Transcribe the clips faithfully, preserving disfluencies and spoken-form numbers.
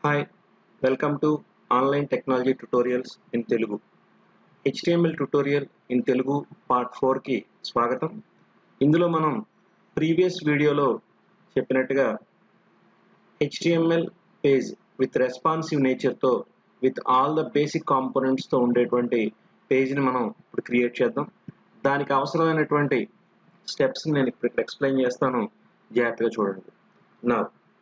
Hi welcome to online technology tutorials in Telugu HTML tutorial in Telugu part ఫోర్కి స్వాగతం. ఇందులో మనం ప్రీవియస్ వీడియోలో చెప్పినట్టుగా హెచ్టిఎంఎల్ పేజ్ విత్ రెస్పాన్సివ్ నేచర్తో విత్ ఆల్ ద బేసిక్ కాంపోనెంట్స్తో ఉండేటువంటి పేజ్ని మనం ఇప్పుడు క్రియేట్ చేద్దాం. దానికి అవసరమైనటువంటి స్టెప్స్ని నేను ఇప్పుడు ఎక్స్ప్లెయిన్ చేస్తాను, జాగ్రత్తగా చూడండి. నా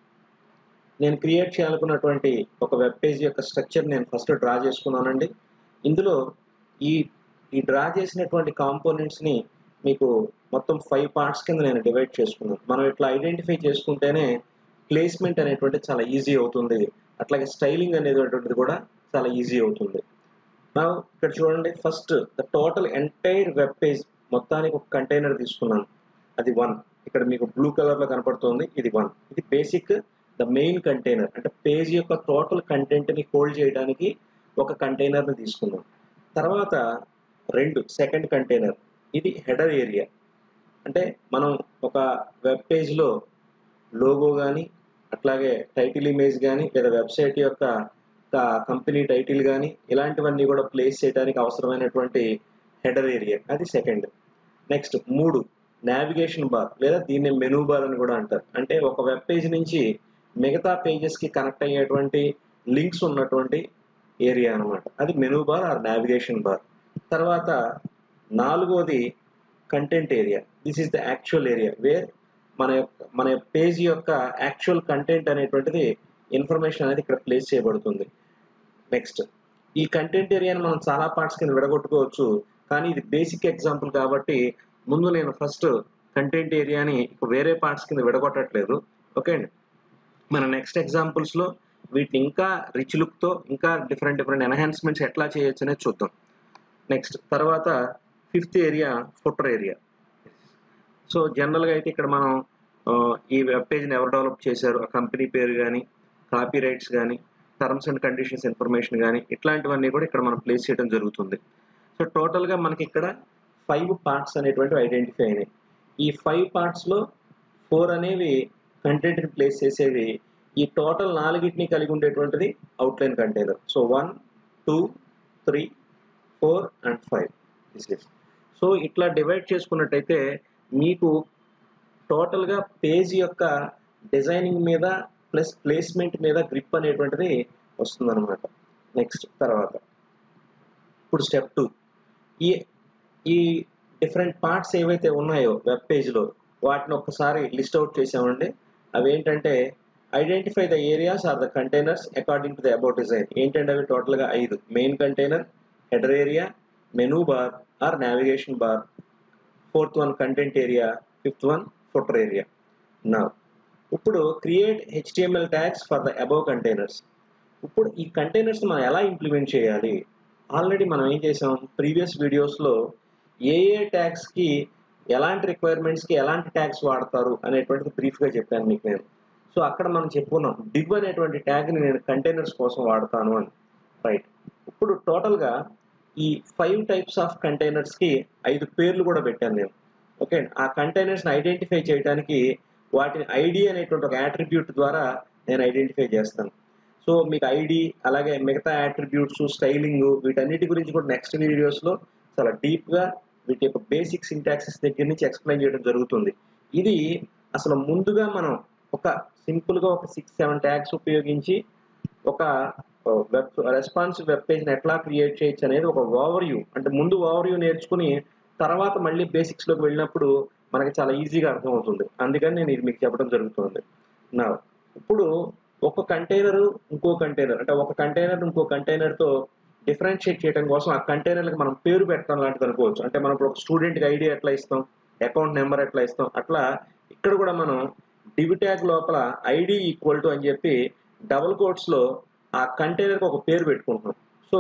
నేను క్రియేట్ చేయాలనుకున్నటువంటి ఒక వెబ్ పేజ్ యొక్క స్ట్రక్చర్ నేను ఫస్ట్ డ్రా చేసుకున్నానండి. ఇందులో ఈ ఈ డ్రా చేసినటువంటి కాంపోనెంట్స్ని మీకు మొత్తం ఫైవ్ పార్ట్స్ కింద నేను డివైడ్ చేసుకున్నాను. మనం ఇట్లా ఐడెంటిఫై చేసుకుంటేనే ప్లేస్మెంట్ అనేటువంటి చాలా ఈజీ అవుతుంది, అట్లాగే స్టైలింగ్ అనేటువంటిది కూడా చాలా ఈజీ అవుతుంది. నా ఇక్కడ చూడండి, first the total entire web page మొత్తానికి ఒక కంటైనర్ తీసుకున్నాను, అది వన్. ఇక్కడ మీకు బ్లూ కలర్లో కనపడుతుంది, ఇది వన్. ఇది బేసిక్ ద మెయిన్ కంటైనర్, అంటే పేజ్ యొక్క టోటల్ కంటెంట్ని హోల్డ్ చేయడానికి ఒక కంటైనర్ని తీసుకున్నాం. తర్వాత రెండు సెకండ్ కంటైనర్, ఇది హెడర్ ఏరియా. అంటే మనం ఒక వెబ్ పేజ్లో లోగో కానీ అట్లాగే టైటిల్ ఇమేజ్ కానీ లేదా వెబ్సైట్ యొక్క కంపెనీ టైటిల్ కానీ ఇలాంటివన్నీ కూడా ప్లేస్ చేయడానికి అవసరమైనటువంటి హెడర్ ఏరియా, అది సెకండ్. నెక్స్ట్ మూడు నావిగేషన్ బార్, లేదా దీన్ని మెనూ బార్ అని కూడా అంటారు. అంటే ఒక వెబ్ పేజ్ నుంచి మిగతా పేజెస్కి కనెక్ట్ అయ్యేటువంటి లింక్స్ ఉన్నటువంటి ఏరియా అనమాట, అది menu bar or navigation bar. తర్వాత నాలుగోది content area. This is the actual area where మన యొక్క మన పేజ్ యొక్క యాక్చువల్ కంటెంట్ అనేటువంటిది ఇన్ఫర్మేషన్ అనేది ఇక్కడ ప్లేస్ చేయబడుతుంది. నెక్స్ట్ ఈ కంటెంట్ ఏరియాని మనం చాలా పార్ట్స్ కింద విడగొట్టుకోవచ్చు, కానీ ఇది బేసిక్ ఎగ్జాంపుల్ కాబట్టి ముందు నేను ఫస్ట్ కంటెంట్ ఏరియాని వేరే పార్ట్స్ కింద విడగొట్టట్లేదు. ఓకే అండి, మన నెక్స్ట్ ఎగ్జాంపుల్స్లో వీటిని ఇంకా రిచ్ లుక్తో ఇంకా డిఫరెంట్ డిఫరెంట్ ఎన్హాన్స్మెంట్స్ ఎట్లా చేయొచ్చు అనేది చూద్దాం. నెక్స్ట్ తర్వాత fifth area footer area. So జనరల్గా అయితే ఇక్కడ మనం ఈ వెబ్ పేజ్ని ఎవరు డెవలప్ చేశారు, ఆ కంపెనీ పేరు కానీ కాపీ రైట్స్ కానీ టర్మ్స్ అండ్ కండిషన్స్ ఇన్ఫర్మేషన్ కానీ ఇట్లాంటివన్నీ కూడా ఇక్కడ మనం ప్లేస్ చేయడం జరుగుతుంది. సో టోటల్గా మనకి ఇక్కడ ఫైవ్ పార్ట్స్ అనేటువంటివి ఐడెంటిఫై అయినాయి. ఈ ఫైవ్ పార్ట్స్లో ఫోర్ అనేవి కంటెంట్ని ప్లేస్ చేసేవి, ఈ టోటల్ నాలుగిటిని కలిగి ఉండేటువంటిది outline container. So one two three four and five this is. So ఇట్లా డివైడ్ చేసుకున్నట్టయితే మీకు టోటల్గా పేజ్ యొక్క డిజైనింగ్ మీద ప్లస్ ప్లేస్మెంట్ మీద గ్రిప్ అనేటువంటిది వస్తుందన్నమాట. నెక్స్ట్ తర్వాత ఇప్పుడు స్టెప్ టూ, ఈ ఈ డిఫరెంట్ పార్ట్స్ ఏవైతే ఉన్నాయో వెబ్ పేజ్లో వాటిని ఒక్కసారి లిస్ట్ అవుట్ చేసామండి. అవి ఏంటంటే identify the areas or the containers according to the about design. ఏంటంటే అవి టోటల్గా ఐదు: main container, header area, menu bar or navigation bar, fourth one content area, fifth one footer area. నా ఇప్పుడు create HTML tags for the above containers. ఇప్పుడు ఈ containers మనం ఎలా ఇంప్లిమెంట్ చేయాలి? ఆల్రెడీ మనం ఏం చేసాం, ప్రీవియస్ వీడియోస్లో ఏ ఏ ట్యాగ్స్కి ఎలాంటి రిక్వైర్మెంట్స్కి ఎలాంటి ట్యాగ్స్ వాడతారు అనేటువంటిది బ్రీఫ్గా చెప్పాను మీకు నేను. సో అక్కడ మనం చెప్పుకున్నాం డివ్ అనేటువంటి ట్యాగ్ని నేను కంటైనర్స్ కోసం వాడతాను అని, రైట్. ఇప్పుడు టోటల్గా ఈ ఫైవ్ టైప్స్ ఆఫ్ కంటైనర్స్కి ఐదు పేర్లు కూడా పెట్టాను నేను. ఓకే, ఆ కంటైనర్స్ని ఐడెంటిఫై చేయడానికి వాటిని ఐడి అనేటువంటి ఒక యాట్రిబ్యూట్ ద్వారా నేను ఐడెంటిఫై చేస్తాను. సో మీకు ఐడి అలాగే మిగతా యాట్రిబ్యూట్స్, స్టైలింగ్, వీటన్నిటి గురించి కూడా నెక్స్ట్ వీడియోస్లో చాలా డీప్గా వీటి యొక్క బేసిక్ సింటాక్సిస్ దగ్గర నుంచి ఎక్స్ప్లెయిన్ చేయడం జరుగుతుంది. ఇది అసలు ముందుగా మనం ఒక సింపుల్గా ఒక సిక్స్ సెవెన్ ట్యాగ్స్ ఉపయోగించి ఒక వెబ్ రెస్పాన్సివ్ వెబ్ పేజ్ని ఎట్లా క్రియేట్ చేయొచ్చు అనేది ఒక ఓవర్ వ్యూ, అంటే ముందు ఓవర్ వ్యూ నేర్చుకుని తర్వాత మళ్ళీ బేసిక్స్లోకి వెళ్ళినప్పుడు మనకి చాలా ఈజీగా అర్థమవుతుంది. అందుకని నేను ఇది మీకు చెప్పడం జరుగుతుంది. నా ఇప్పుడు ఒక కంటైనర్ ఇంకో కంటైనర్, అంటే ఒక కంటైనర్ ఇంకో కంటైనర్తో డిఫరెన్షియేట్ చేయడం కోసం ఆ కంటైనర్లకు మనం పేరు పెట్టడం లాంటిది అనుకోవచ్చు. అంటే మనం ఇప్పుడు ఒక స్టూడెంట్కి ఐడి ఎట్లా ఇస్తాం, అకౌంట్ నెంబర్ ఎట్లా ఇస్తాం, అట్లా ఇక్కడ కూడా మనం డివ్ ట్యాగ్ లోపల ఐడి ఈక్వల్ టు అని చెప్పి డబుల్ కోట్స్లో ఆ కంటైనర్కి ఒక పేరు పెట్టుకుంటున్నాం. సో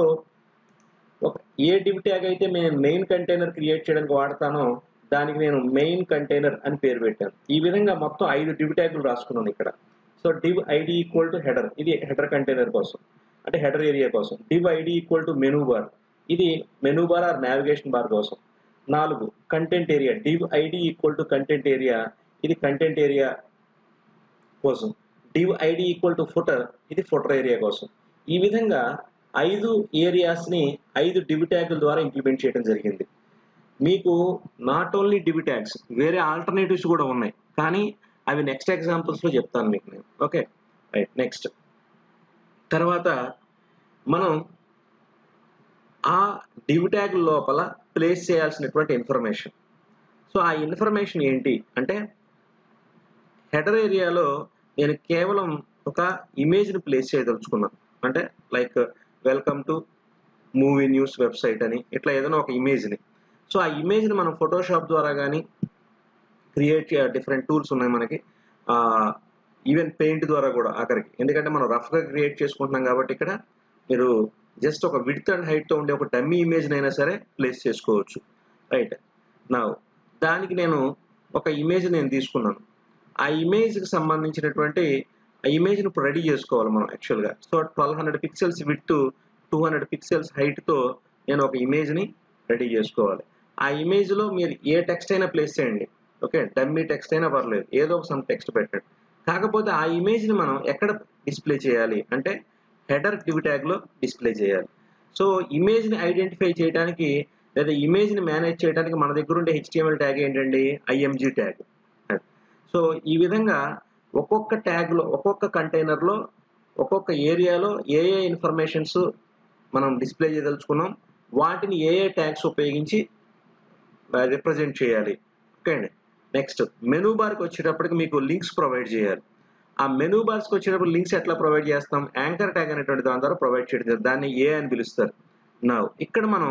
ఒక ఏ డివ్ ట్యాగ్ అయితే నేను మెయిన్ కంటైనర్ క్రియేట్ చేయడానికి వాడతానో దానికి నేను మెయిన్ కంటైనర్ అని పేరు పెట్టాను. ఈ విధంగా మొత్తం ఐదు డివ్ ట్యాగులు రాసుకున్నాను ఇక్కడ. So div ID equal to header, ఇది హెడర్ కంటైనర్ కోసం, అంటే హెడర్ ఏరియా కోసం. Div ID equal to menu bar, ఇది menu bar or navigation bar కోసం. నాలుగు content area, div ID equal to content area, ఇది కంటెంట్ ఏరియా కోసం. div id equal to footer, ఇది ఫుటర్ ఏరియా కోసం. ఈ విధంగా ఐదు ఏరియాస్ని ఐదు డివ్ ట్యాగుల ద్వారా ఇంప్లిమెంట్ చేయడం జరిగింది. మీకు నాట్ ఓన్లీ డివ్ ట్యాగ్స్, వేరే ఆల్టర్నేటివ్స్ కూడా ఉన్నాయి, కానీ అవి నెక్స్ట్ ఎగ్జాంపుల్స్లో చెప్తాను మీకు నేను. Okay right. నెక్స్ట్ తర్వాత మనం ఆ డివ్ ట్యాగ్ లోపల ప్లేస్ చేయాల్సినటువంటి ఇన్ఫర్మేషన్. సో ఆ ఇన్ఫర్మేషన్ ఏంటి అంటే, హెడర్ ఏరియాలో నేను కేవలం ఒక ఇమేజ్ని ప్లేస్ చేయదలుచుకున్నాను. అంటే like welcome to movie news website అని ఇట్లా ఏదైనా ఒక ఇమేజ్ని. సో ఆ ఇమేజ్ని మనం ఫోటోషాప్ ద్వారా కానీ క్రియేట్ డిఫరెంట్ టూల్స్ ఉన్నాయి మనకి, ఈవెన్ పెయింట్ ద్వారా కూడా ఆఖరికి, ఎందుకంటే మనం రఫ్గా క్రియేట్ చేసుకుంటున్నాం కాబట్టి ఇక్కడ మీరు జస్ట్ ఒక విడ్త్ అండ్ హైట్తో ఉండే ఒక డమ్మీ ఇమేజ్ని అయినా సరే ప్లేస్ చేసుకోవచ్చు. రైట్. నా దానికి నేను ఒక ఇమేజ్ నేను తీసుకున్నాను. ఆ ఇమేజ్కి సంబంధించినటువంటి ఆ ఇమేజ్ని ఇప్పుడు రెడీ చేసుకోవాలి మనం యాక్చువల్గా. So twelve hundred pixels width, two hundred pixels హైట్తో నేను ఒక ఇమేజ్ని రెడీ చేసుకోవాలి. ఆ ఇమేజ్లో మీరు ఏ టెక్స్ట్ అయినా ప్లేస్ చేయండి. ఓకే, డమ్మీ టెక్స్ట్ అయినా పర్లేదు, ఏదో ఒక సమ్ టెక్స్ట్ పెట్టండి. కాకపోతే ఆ ఇమేజ్ని మనం ఎక్కడ డిస్ప్లే చేయాలి అంటే హెడర్ డివ్ ట్యాగ్లో డిస్ప్లే చేయాలి. సో ఇమేజ్ని ఐడెంటిఫై చేయడానికి లేదా ఇమేజ్ని మేనేజ్ చేయడానికి మన దగ్గర ఉండే హెచ్టిఎంఎల్ ట్యాగ్ ఏంటండి, ఐఎంజీ ట్యాగ్. సో ఈ విధంగా ఒక్కొక్క ట్యాగ్లో, ఒక్కొక్క కంటైనర్లో, ఒక్కొక్క ఏరియాలో ఏ ఏ ఇన్ఫర్మేషన్స్ మనం డిస్ప్లే చేయదలుచుకున్నాం, వాటిని ఏ ఏ ట్యాగ్స్ ఉపయోగించి రిప్రజెంట్ చేయాలి. ఓకే అండి. నెక్స్ట్ మెనూ బార్కి వచ్చేటప్పటికి మీకు లింక్స్ ప్రొవైడ్ చేయాలి. ఆ మెనూ బార్స్కి వచ్చేటప్పుడు లింక్స్ ఎట్లా ప్రొవైడ్ చేస్తాం, యాంకర్ ట్యాగ్ అనేటువంటి దాని ద్వారా ప్రొవైడ్ చేయడం, దాన్ని ఏ అని పిలుస్తారు. నా ఇక్కడ మనం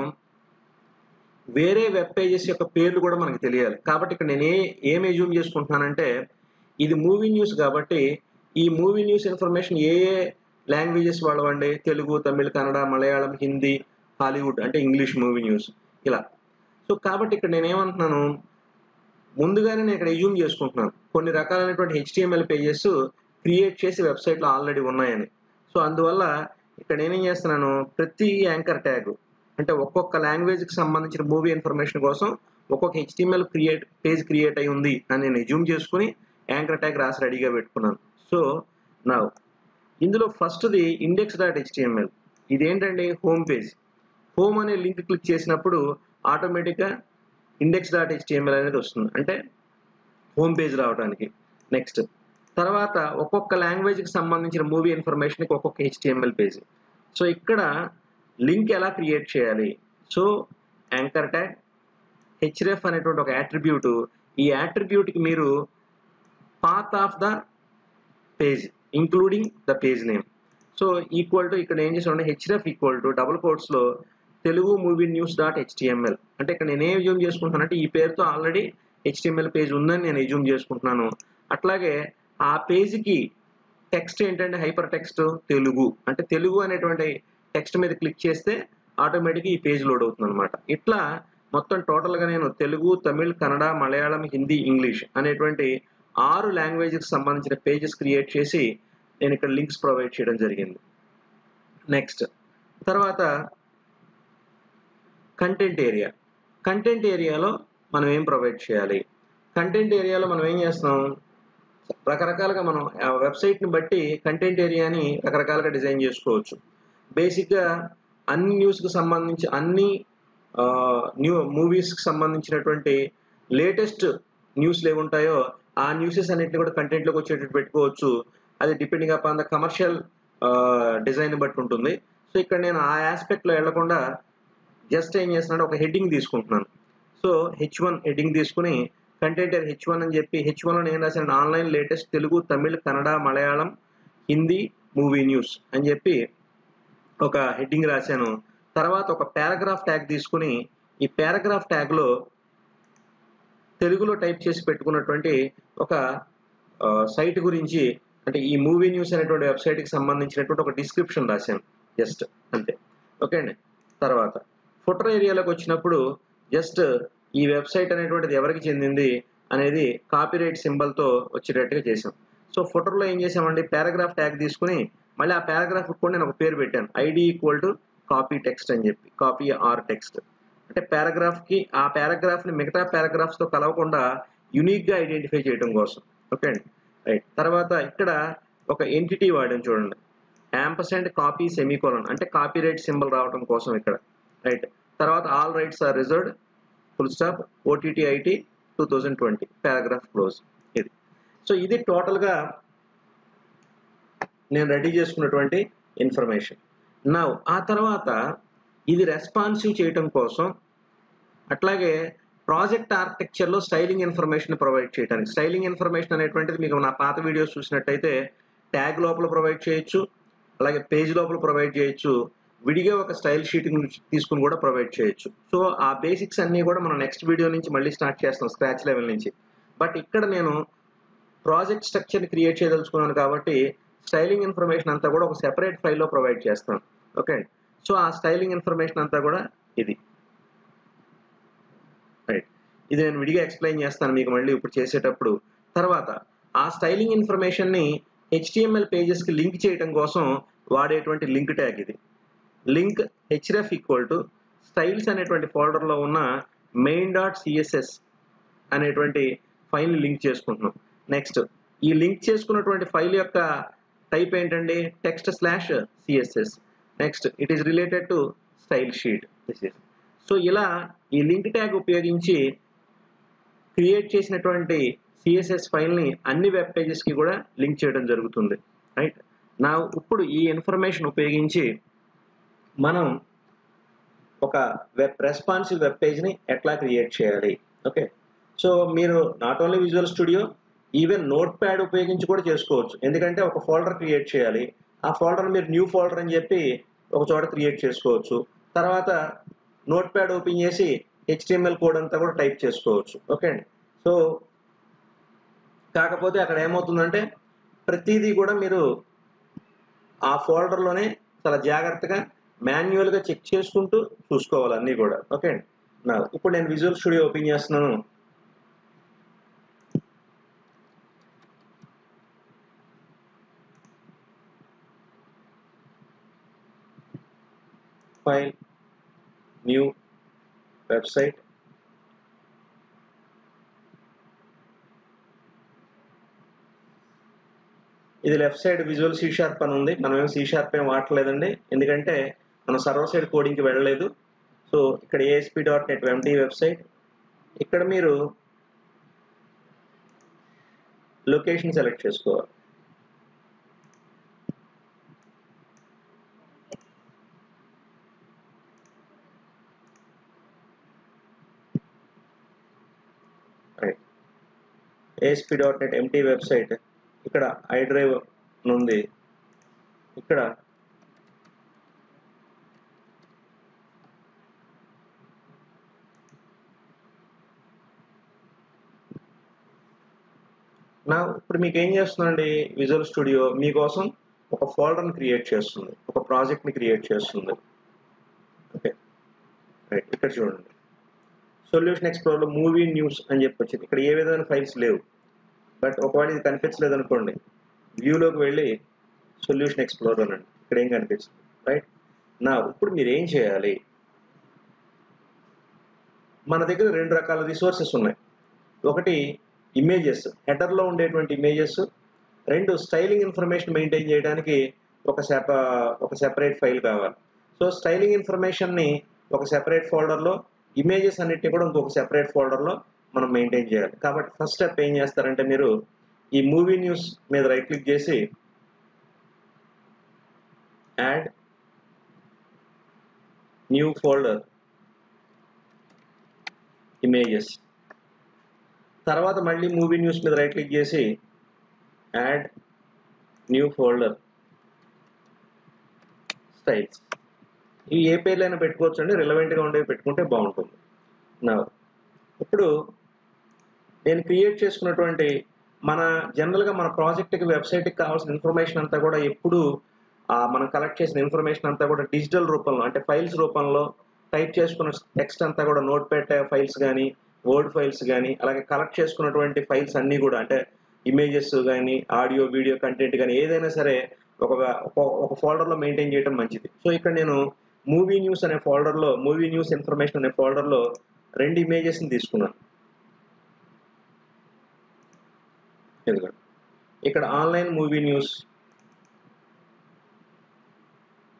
వేరే వెబ్ పేజెస్ యొక్క పేర్లు కూడా మనకు తెలియాలి. కాబట్టి ఇక్కడ నేను ఏ ఏం ఎజ్యూమ్ చేసుకుంటున్నానంటే, ఇది మూవీ న్యూస్ కాబట్టి ఈ మూవీ న్యూస్ ఇన్ఫర్మేషన్ ఏ ఏ లాంగ్వేజెస్ వాళ్ళవండి, తెలుగు, తమిళ్, కన్నడ, మలయాళం, హిందీ, హాలీవుడ్ అంటే ఇంగ్లీష్ మూవీ న్యూస్ ఇలా. సో కాబట్టి ఇక్కడ నేను ఏమంటున్నాను, ముందుగానే నేను ఇక్కడ ఎజ్యూమ్ చేసుకుంటున్నాను కొన్ని రకాలైనటువంటి హెచ్టిఎంఎల్ పేజెస్ క్రియేట్ చేసి వెబ్సైట్లో ఆల్రెడీ ఉన్నాయని. సో అందువల్ల ఇక్కడ నేనేం చేస్తున్నాను, ప్రతి యాంకర్ ట్యాగ్ అంటే ఒక్కొక్క లాంగ్వేజ్కి సంబంధించిన మూవీ ఇన్ఫర్మేషన్ కోసం ఒక్కొక్క హెచ్టిఎంఎల్ క్రియేట్ పేజ్ క్రియేట్ అయి ఉంది అని నేను ఎజ్యూమ్ చేసుకుని యాంకర్ ట్యాగ్ రాసి రెడీగా పెట్టుకున్నాను. సో నా ఇందులో ఫస్ట్ది ఇండెక్స్ డాట్ హెచ్టిఎంఎల్. ఇదేంటండి, హోమ్ పేజ్. హోమ్ అనే లింక్ క్లిక్ చేసినప్పుడు ఆటోమేటిక్గా ఇండెక్స్ డాట్ హెచ్టిఎంఎల్ అనేది వస్తుంది, అంటే హోమ్ పేజ్ రావడానికి. నెక్స్ట్ తర్వాత ఒక్కొక్క లాంగ్వేజ్కి సంబంధించిన మూవీ ఇన్ఫర్మేషన్కి ఒక్కొక్క హెచ్టిఎంఎల్ పేజ్. సో ఇక్కడ లింక్ ఎలా క్రియేట్ చేయాలి, సో యాంకర్ ట్యాగ్ హెచ్రెఫ్ అనేటువంటి ఒక యాట్రిబ్యూట్, ఈ యాట్రిబ్యూట్కి మీరు path of the page including the page name. So equal to ఇక్కడ ఏం చేసామంటే హెచ్రెఫ్ ఈక్వల్ టు డబుల్ కోట్స్లో Telugu movie news dot HTML. అంటే ఇక్కడ నేను ఏం ఎజ్యూమ్ చేసుకుంటున్నానంటే ఈ పేరుతో ఆల్రెడీ హెచ్టిఎంఎల్ పేజ్ ఉందని నేను ఎజ్యూమ్ చేసుకుంటున్నాను. అట్లాగే ఆ పేజ్కి టెక్స్ట్ ఏంటంటే హైపర్ టెక్స్ట్ తెలుగు, అంటే తెలుగు అనేటువంటి టెక్స్ట్ మీద క్లిక్ చేస్తే ఆటోమేటిక్గా ఈ పేజ్ లోడ్ అవుతుంది అనమాట. ఇట్లా మొత్తం టోటల్గా నేను తెలుగు, తమిళ్, కన్నడ, మలయాళం, హిందీ, ఇంగ్లీష్ అనేటువంటి ఆరు లాంగ్వేజ్కి సంబంధించిన పేజెస్ క్రియేట్ చేసి నేను ఇక్కడ లింక్స్ ప్రొవైడ్ చేయడం జరిగింది. నెక్స్ట్ తర్వాత కంటెంట్ ఏరియా. కంటెంట్ ఏరియాలో మనం ఏం ప్రొవైడ్ చేయాలి, కంటెంట్ ఏరియాలో మనం ఏం చేస్తున్నాం, రకరకాలుగా మనం వెబ్సైట్ని బట్టి కంటెంట్ ఏరియాని రకరకాలుగా డిజైన్ చేసుకోవచ్చు. బేసిక్గా అన్ని న్యూస్కి సంబంధించి అన్ని న్యూ మూవీస్కి సంబంధించినటువంటి లేటెస్ట్ న్యూస్లు ఏముంటాయో ఆ న్యూసెస్ అన్నింటినీ కూడా కంటెంట్లోకి వచ్చేటట్టు పెట్టుకోవచ్చు. అది depending upon the commercial design బట్టి ఉంటుంది. సో ఇక్కడ నేను ఆ ఆస్పెక్ట్లో వెళ్లకుండా జస్ట్ ఏం చేస్తున్నాను, ఒక హెడ్డింగ్ తీసుకుంటున్నాను. సో హెచ్ వన్ హెడ్డింగ్ తీసుకుని కంటెంట్ హెచ్ వన్ అని చెప్పి హెచ్ వన్లో నేను రాశాను online latest Telugu, Tamil, Kannada, Malayalam, Hindi movie news అని చెప్పి ఒక హెడ్డింగ్ రాశాను. తర్వాత ఒక పారాగ్రాఫ్ ట్యాగ్ తీసుకుని ఈ పారాగ్రాఫ్ ట్యాగ్లో తెలుగులో టైప్ చేసి పెట్టుకున్నటువంటి ఒక సైట్ గురించి, అంటే ఈ మూవీ న్యూస్ అనేటువంటి వెబ్సైట్కి సంబంధించినటువంటి ఒక డిస్క్రిప్షన్ రాశాను జస్ట్ అంతే. ఓకే అండి. తర్వాత ఫుటర్ ఏరియాలోకి వచ్చినప్పుడు జస్ట్ ఈ వెబ్సైట్ అనేటువంటిది ఎవరికి చెందింది అనేది కాపీరైట్ సింబల్తో వచ్చేటట్టుగా చేసాం. సో ఫుటర్లో ఏం చేసామండి, పారాగ్రాఫ్ ట్యాగ్ తీసుకుని మళ్ళీ ఆ పారాగ్రాఫ్ కూడా నేను ఒక పేరు పెట్టాను, ID equal to copy text అని చెప్పి, కాపీ ఆర్ టెక్స్ట్. అంటే పారాగ్రాఫ్కి ఆ పారాగ్రాఫ్ని మిగతా పారాగ్రాఫ్స్తో కలవకుండా యునిక్గా ఐడెంటిఫై చేయడం కోసం. ఓకే అండి. రైట్. తర్వాత ఇక్కడ ఒక ఎంటిటీ వాడాం చూడండి, యాంపర్సెంట్ కాపీ సెమీకోలన్ అంటే కాపీ రైట్ సింబల్ రావడం కోసం ఇక్కడ, రైట్. తర్వాత all rights are reserved full stop OTT IT two thousand twenty paragraph close. ఇది సో ఇది టోటల్గా నేను రెడీ చేసుకున్నటువంటి ఇన్ఫర్మేషన్. నౌ ఆ తర్వాత ఇది రెస్పాన్సివ్ చేయటం కోసం అట్లాగే ప్రాజెక్ట్ ఆర్కిటెక్చర్లో స్టైలింగ్ ఇన్ఫర్మేషన్ ప్రొవైడ్ చేయడానికి, స్టైలింగ్ ఇన్ఫర్మేషన్ అనేటువంటిది మీకు నా పాత వీడియోస్ చూసినట్టయితే ట్యాగ్ లోపల ప్రొవైడ్ చేయొచ్చు, అలాగే పేజ్ లోపల ప్రొవైడ్ చేయొచ్చు, విడిగా ఒక స్టైల్ షీట్ తీసుకుని కూడా ప్రొవైడ్ చేయొచ్చు. సో ఆ బేసిక్స్ అన్నీ కూడా మనం నెక్స్ట్ వీడియో నుంచి మళ్ళీ స్టార్ట్ చేస్తాం స్క్రాచ్ లెవెల్ నుంచి. బట్ ఇక్కడ నేను ప్రాజెక్ట్ స్ట్రక్చర్ని క్రియేట్ చేయదలుచుకున్నాను కాబట్టి స్టైలింగ్ ఇన్ఫర్మేషన్ అంతా కూడా ఒక సెపరేట్ ఫైల్లో ప్రొవైడ్ చేస్తాను. ఓకే, సో ఆ స్టైలింగ్ ఇన్ఫర్మేషన్ అంతా కూడా ఇది, రైట్. ఇది నేను విడిగా ఎక్స్ప్లెయిన్ చేస్తాను మీకు మళ్ళీ ఇప్పుడు చేసేటప్పుడు. తర్వాత ఆ స్టైలింగ్ ఇన్ఫర్మేషన్ని హెచ్టిఎంఎల్ పేజెస్కి లింక్ చేయడం కోసం వాడేటువంటి లింక్ ట్యాగ్ ఇది. Link href equal to styles అనేటువంటి ఫోల్డర్లో ఉన్న మెయిన్ డాట్ సిఎస్ఎస్ అనేటువంటి ఫైల్ని లింక్ చేసుకుంటున్నాం. నెక్స్ట్ ఈ లింక్ చేసుకున్నటువంటి ఫైల్ యొక్క టైప్ ఏంటండి, text slash CSS. Next it is related to style sheet. This is so ఇలా ఈ లింక్ ట్యాగ్ ఉపయోగించి క్రియేట్ చేసినటువంటి సిఎస్ఎస్ ఫైల్ని అన్ని వెబ్ పేజెస్కి కూడా లింక్ చేయడం జరుగుతుంది, రైట్. నా ఇప్పుడు ఈ ఇన్ఫర్మేషన్ ఉపయోగించి మనం ఒక వెబ్ రెస్పాన్సివ్ వెబ్ పేజ్ని ఎట్లా క్రియేట్ చేయాలి. ఓకే, సో మీరు not only Visual Studio, even Notepad ఉపయోగించి కూడా చేసుకోవచ్చు. ఎందుకంటే ఒక ఫోల్డర్ క్రియేట్ చేయాలి, ఆ ఫోల్డర్ మీరు న్యూ ఫోల్డర్ అని చెప్పి ఒక చోట క్రియేట్ చేసుకోవచ్చు. తర్వాత నోట్ ప్యాడ్ ఓపెన్ చేసి హెచ్టిఎంఎల్ కోడ్ అంతా కూడా టైప్ చేసుకోవచ్చు. ఓకే అండి, సో కాకపోతే అక్కడ ఏమవుతుందంటే ప్రతిదీ కూడా మీరు ఆ ఫోల్డర్లోనే చాలా జాగ్రత్తగా మాన్యువల్గా చెక్ చేసుకుంటూ చూసుకోవాలి అన్నీ కూడా. ఓకే అండి, నా ఇప్పుడు నేను విజువల్ స్టూడియో ఓపెన్ చేస్తున్నాను. ఫైల్, న్యూ వెబ్సైట్, ఇది left side visual C Sharp అని ఉంది. మనం ఏం సి షార్ప్ ఏం వాడలేదండి, ఎందుకంటే మనం సర్వర్ సైడ్ కోడింగ్కి వెళ్ళలేదు. సో ఇక్కడ ASP dot net MT website, ఇక్కడ మీరు లొకేషన్ సెలెక్ట్ చేసుకోవాలి. ASP dot net MT website, ఇక్కడ ఐ డ్రైవ్ ఉంది. ఇక్కడ నా ఇప్పుడు మీకు ఏం చేస్తుందండి విజువల్ స్టూడియో మీకోసం ఒక ఫోల్డర్ని క్రియేట్ చేస్తుంది, ఒక ప్రాజెక్ట్ని క్రియేట్ చేస్తుంది. ఓకే రైట్, ఇక్కడ చూడండి సొల్యూషన్ ఎక్స్ప్లోర్లో మూవీ న్యూస్ అని చెప్పి వచ్చింది. ఇక్కడ ఏ విధమైన ఫైల్స్ లేవు. బట్ ఒకవేళ ఇది కనిపించలేదు అనుకోండి, వ్యూలోకి వెళ్ళి సొల్యూషన్ ఎక్స్ప్లోర్ అనండి, ఇక్కడ ఏం కనిపిస్తుంది, రైట్. నా ఇప్పుడు మీరు ఏం చేయాలి, మన దగ్గర రెండు రకాల రిసోర్సెస్ ఉన్నాయి. ఒకటి ఇమేజెస్, హెడర్లో ఉండేటువంటి ఇమేజెస్. రెండు స్టైలింగ్ ఇన్ఫర్మేషన్ మెయింటైన్ చేయడానికి ఒక సెప ఒక సెపరేట్ ఫైల్ కావాలి. సో స్టైలింగ్ ఇన్ఫర్మేషన్ని ఒక సెపరేట్ ఫోల్డర్లో, ఇమేజెస్ అన్నిటిని కూడా ఇంకొక సెపరేట్ ఫోల్డర్లో మనం మెయింటైన్ చేయాలి. కాబట్టి ఫస్ట్ స్టెప్ ఏం చేస్తారంటే మీరు ఈ మూవీ న్యూస్ మీద రైట్ క్లిక్ చేసి యాడ్ న్యూ ఫోల్డర్ ఇమేజెస్, తర్వాత మళ్ళీ మూవీ న్యూస్ మీద రైట్ క్లిక్ చేసి యాడ్ న్యూ ఫోల్డర్ స్టైల్స్. ఇవి ఏ పేర్లైనా పెట్టుకోవచ్చు అండి, రిలవెంట్గా ఉండేవి పెట్టుకుంటే బాగుంటుంది. నా ఇప్పుడు నేను క్రియేట్ చేసుకున్నటువంటి మన జనరల్గా మన ప్రాజెక్ట్కి వెబ్సైట్కి కావాల్సిన ఇన్ఫర్మేషన్ అంతా కూడా ఎప్పుడు మనం కలెక్ట్ చేసిన ఇన్ఫర్మేషన్ అంతా కూడా డిజిటల్ రూపంలో అంటే ఫైల్స్ రూపంలో టైప్ చేసుకున్న టెక్స్ట్ అంతా కూడా నోట్ ప్యాడ్ ఫైల్స్ కానీ వర్డ్ ఫైల్స్ కానీ అలాగే కలెక్ట్ చేసుకున్నటువంటి ఫైల్స్ అన్నీ కూడా అంటే ఇమేజెస్ కానీ ఆడియో వీడియో కంటెంట్ కానీ ఏదైనా సరే ఒక ఒక ఫోల్డర్లో మెయింటైన్ చేయడం మంచిది. సో ఇక్కడ నేను మూవీ న్యూస్ అనే ఫోల్డర్లో మూవీ న్యూస్ ఇన్ఫర్మేషన్ అనే ఫోల్డర్లో రెండు ఇమేజెస్ని తీసుకున్నాను. ఎందుకంటే ఇక్కడ ఆన్లైన్ మూవీ న్యూస్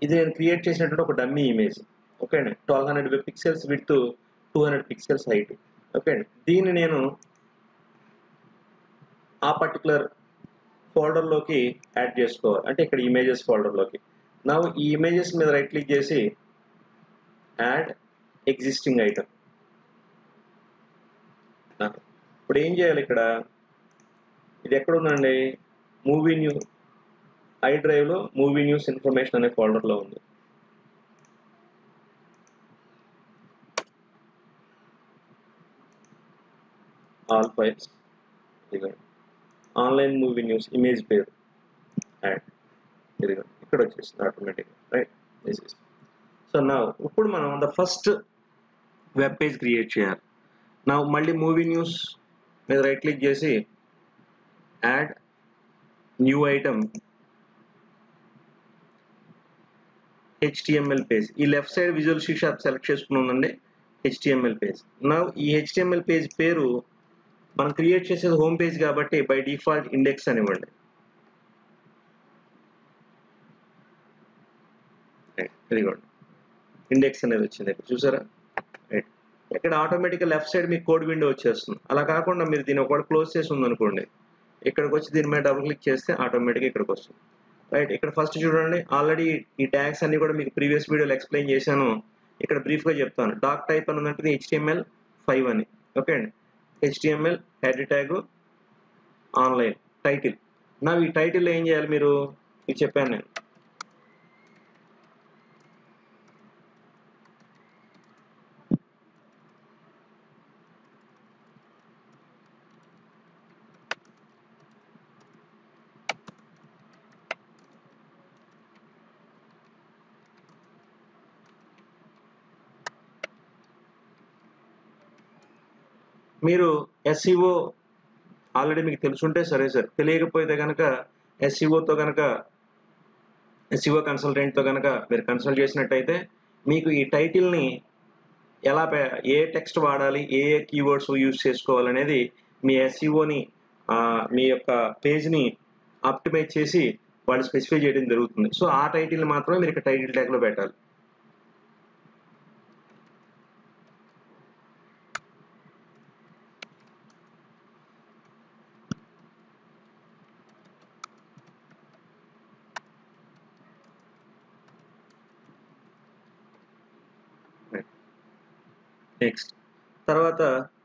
ఇది నేను క్రియేట్ చేసినటువంటి ఒక డమ్మీ ఇమేజ్. ఓకే అండి. Twelve hundred pixels width, two hundred pixels height. Okay అండి. దీన్ని నేను ఆ పర్టికులర్ ఫోల్డర్లోకి యాడ్ చేసుకోవాలి. అంటే ఇక్కడ ఇమేజెస్ ఫోల్డర్లోకి. నా ఈ ఇమేజెస్ మీద రైట్ క్లిక్ చేసి యాడ్ ఎగ్జిస్టింగ్ ఐటమ్. ఇప్పుడు ఏం చేయాలి ఇక్కడ, ఇది ఎక్కడ ఉందండి, మూవీ న్యూ ఐ డ్రైవ్లో మూవీ న్యూస్ ఇన్ఫర్మేషన్ అనే ఫోల్డర్లో ఉంది. ఆల్ ఫైల్స్, ఇదిగోండి ఆన్లైన్ మూవీ న్యూస్ ఇమేజ్ పేరు యాడ్, ఇదిగోండి ఇక్కడ వచ్చేస్తుంది ఆటోమేటిక్గా. Right, this is. సో నా ఇప్పుడు మనం the first web page create చేయాలి. నా మళ్ళీ మూవీ న్యూస్ మీద రైట్ క్లిక్ చేసి add new item HTML page. ఈ left side visual C sharp select చేసుకున్నానండి, హెచ్టిఎంఎల్ పేజ్. నా ఈ హెచ్టిఎంఎల్ పేజ్ పేరు మనం క్రియేట్ చేసేది హోమ్ పేజ్ కాబట్టి బై డిఫాల్ట్ ఇండెక్స్ అనివ్వండి. ఇదిగోండి ఇండెక్స్ అనేది వచ్చింది ఇక్కడ చూసారా. రైట్, ఇక్కడ ఆటోమేటిక్గా లెఫ్ట్ సైడ్ మీకు కోడ్ విండో వచ్చేస్తుంది. అలా కాకుండా మీరు దీన్ని ఒకటి క్లోజ్ చేసి ఉందనుకోండి, ఇక్కడికి వచ్చి దీని మీద డబుల్ క్లిక్ చేస్తే ఆటోమేటిక్గా ఇక్కడికి వస్తుంది. రైట్, ఇక్కడ ఫస్ట్ చూడండి, ఆల్రెడీ ఈ ట్యాగ్స్ అన్ని కూడా మీకు ప్రీవియస్ వీడియోలో ఎక్స్ప్లెయిన్ చేశాను. ఇక్కడ బ్రీఫ్గా చెప్తాను. డాక్ టైప్ అని ఉన్నట్టు హెచ్టిఎంఎల్ ఫైవ్ అని. ఓకే అండి. HTML head tag online title. నా ఈ టైటిల్ ఏం చేయాలి మీరు, ఇది చెప్పాను నేను. మీరు ఎస్ఈఓ ఆల్రెడీ మీకు తెలుసుంటే సరే సార్, తెలియకపోతే కనుక ఎస్ఈఓతో కనుక ఎస్ఈఓ కన్సల్టెంట్తో కనుక మీరు కన్సల్ట్ చేసినట్టయితే మీకు ఈ టైటిల్ని ఎలా ఏ టెక్స్ట్ వాడాలి, ఏ ఏ కీవర్డ్స్ యూజ్ చేసుకోవాలనేది మీ ఎస్ఈఓని మీ యొక్క పేజ్ని ఆప్టిమైజ్ చేసి వాళ్ళు స్పెసిఫై చేయడం జరుగుతుంది. సో ఆ టైటిల్ మాత్రమే మీరు ఇక్కడ టైటిల్ ట్యాగ్లో పెట్టాలి. నెక్స్ట్ తర్వాత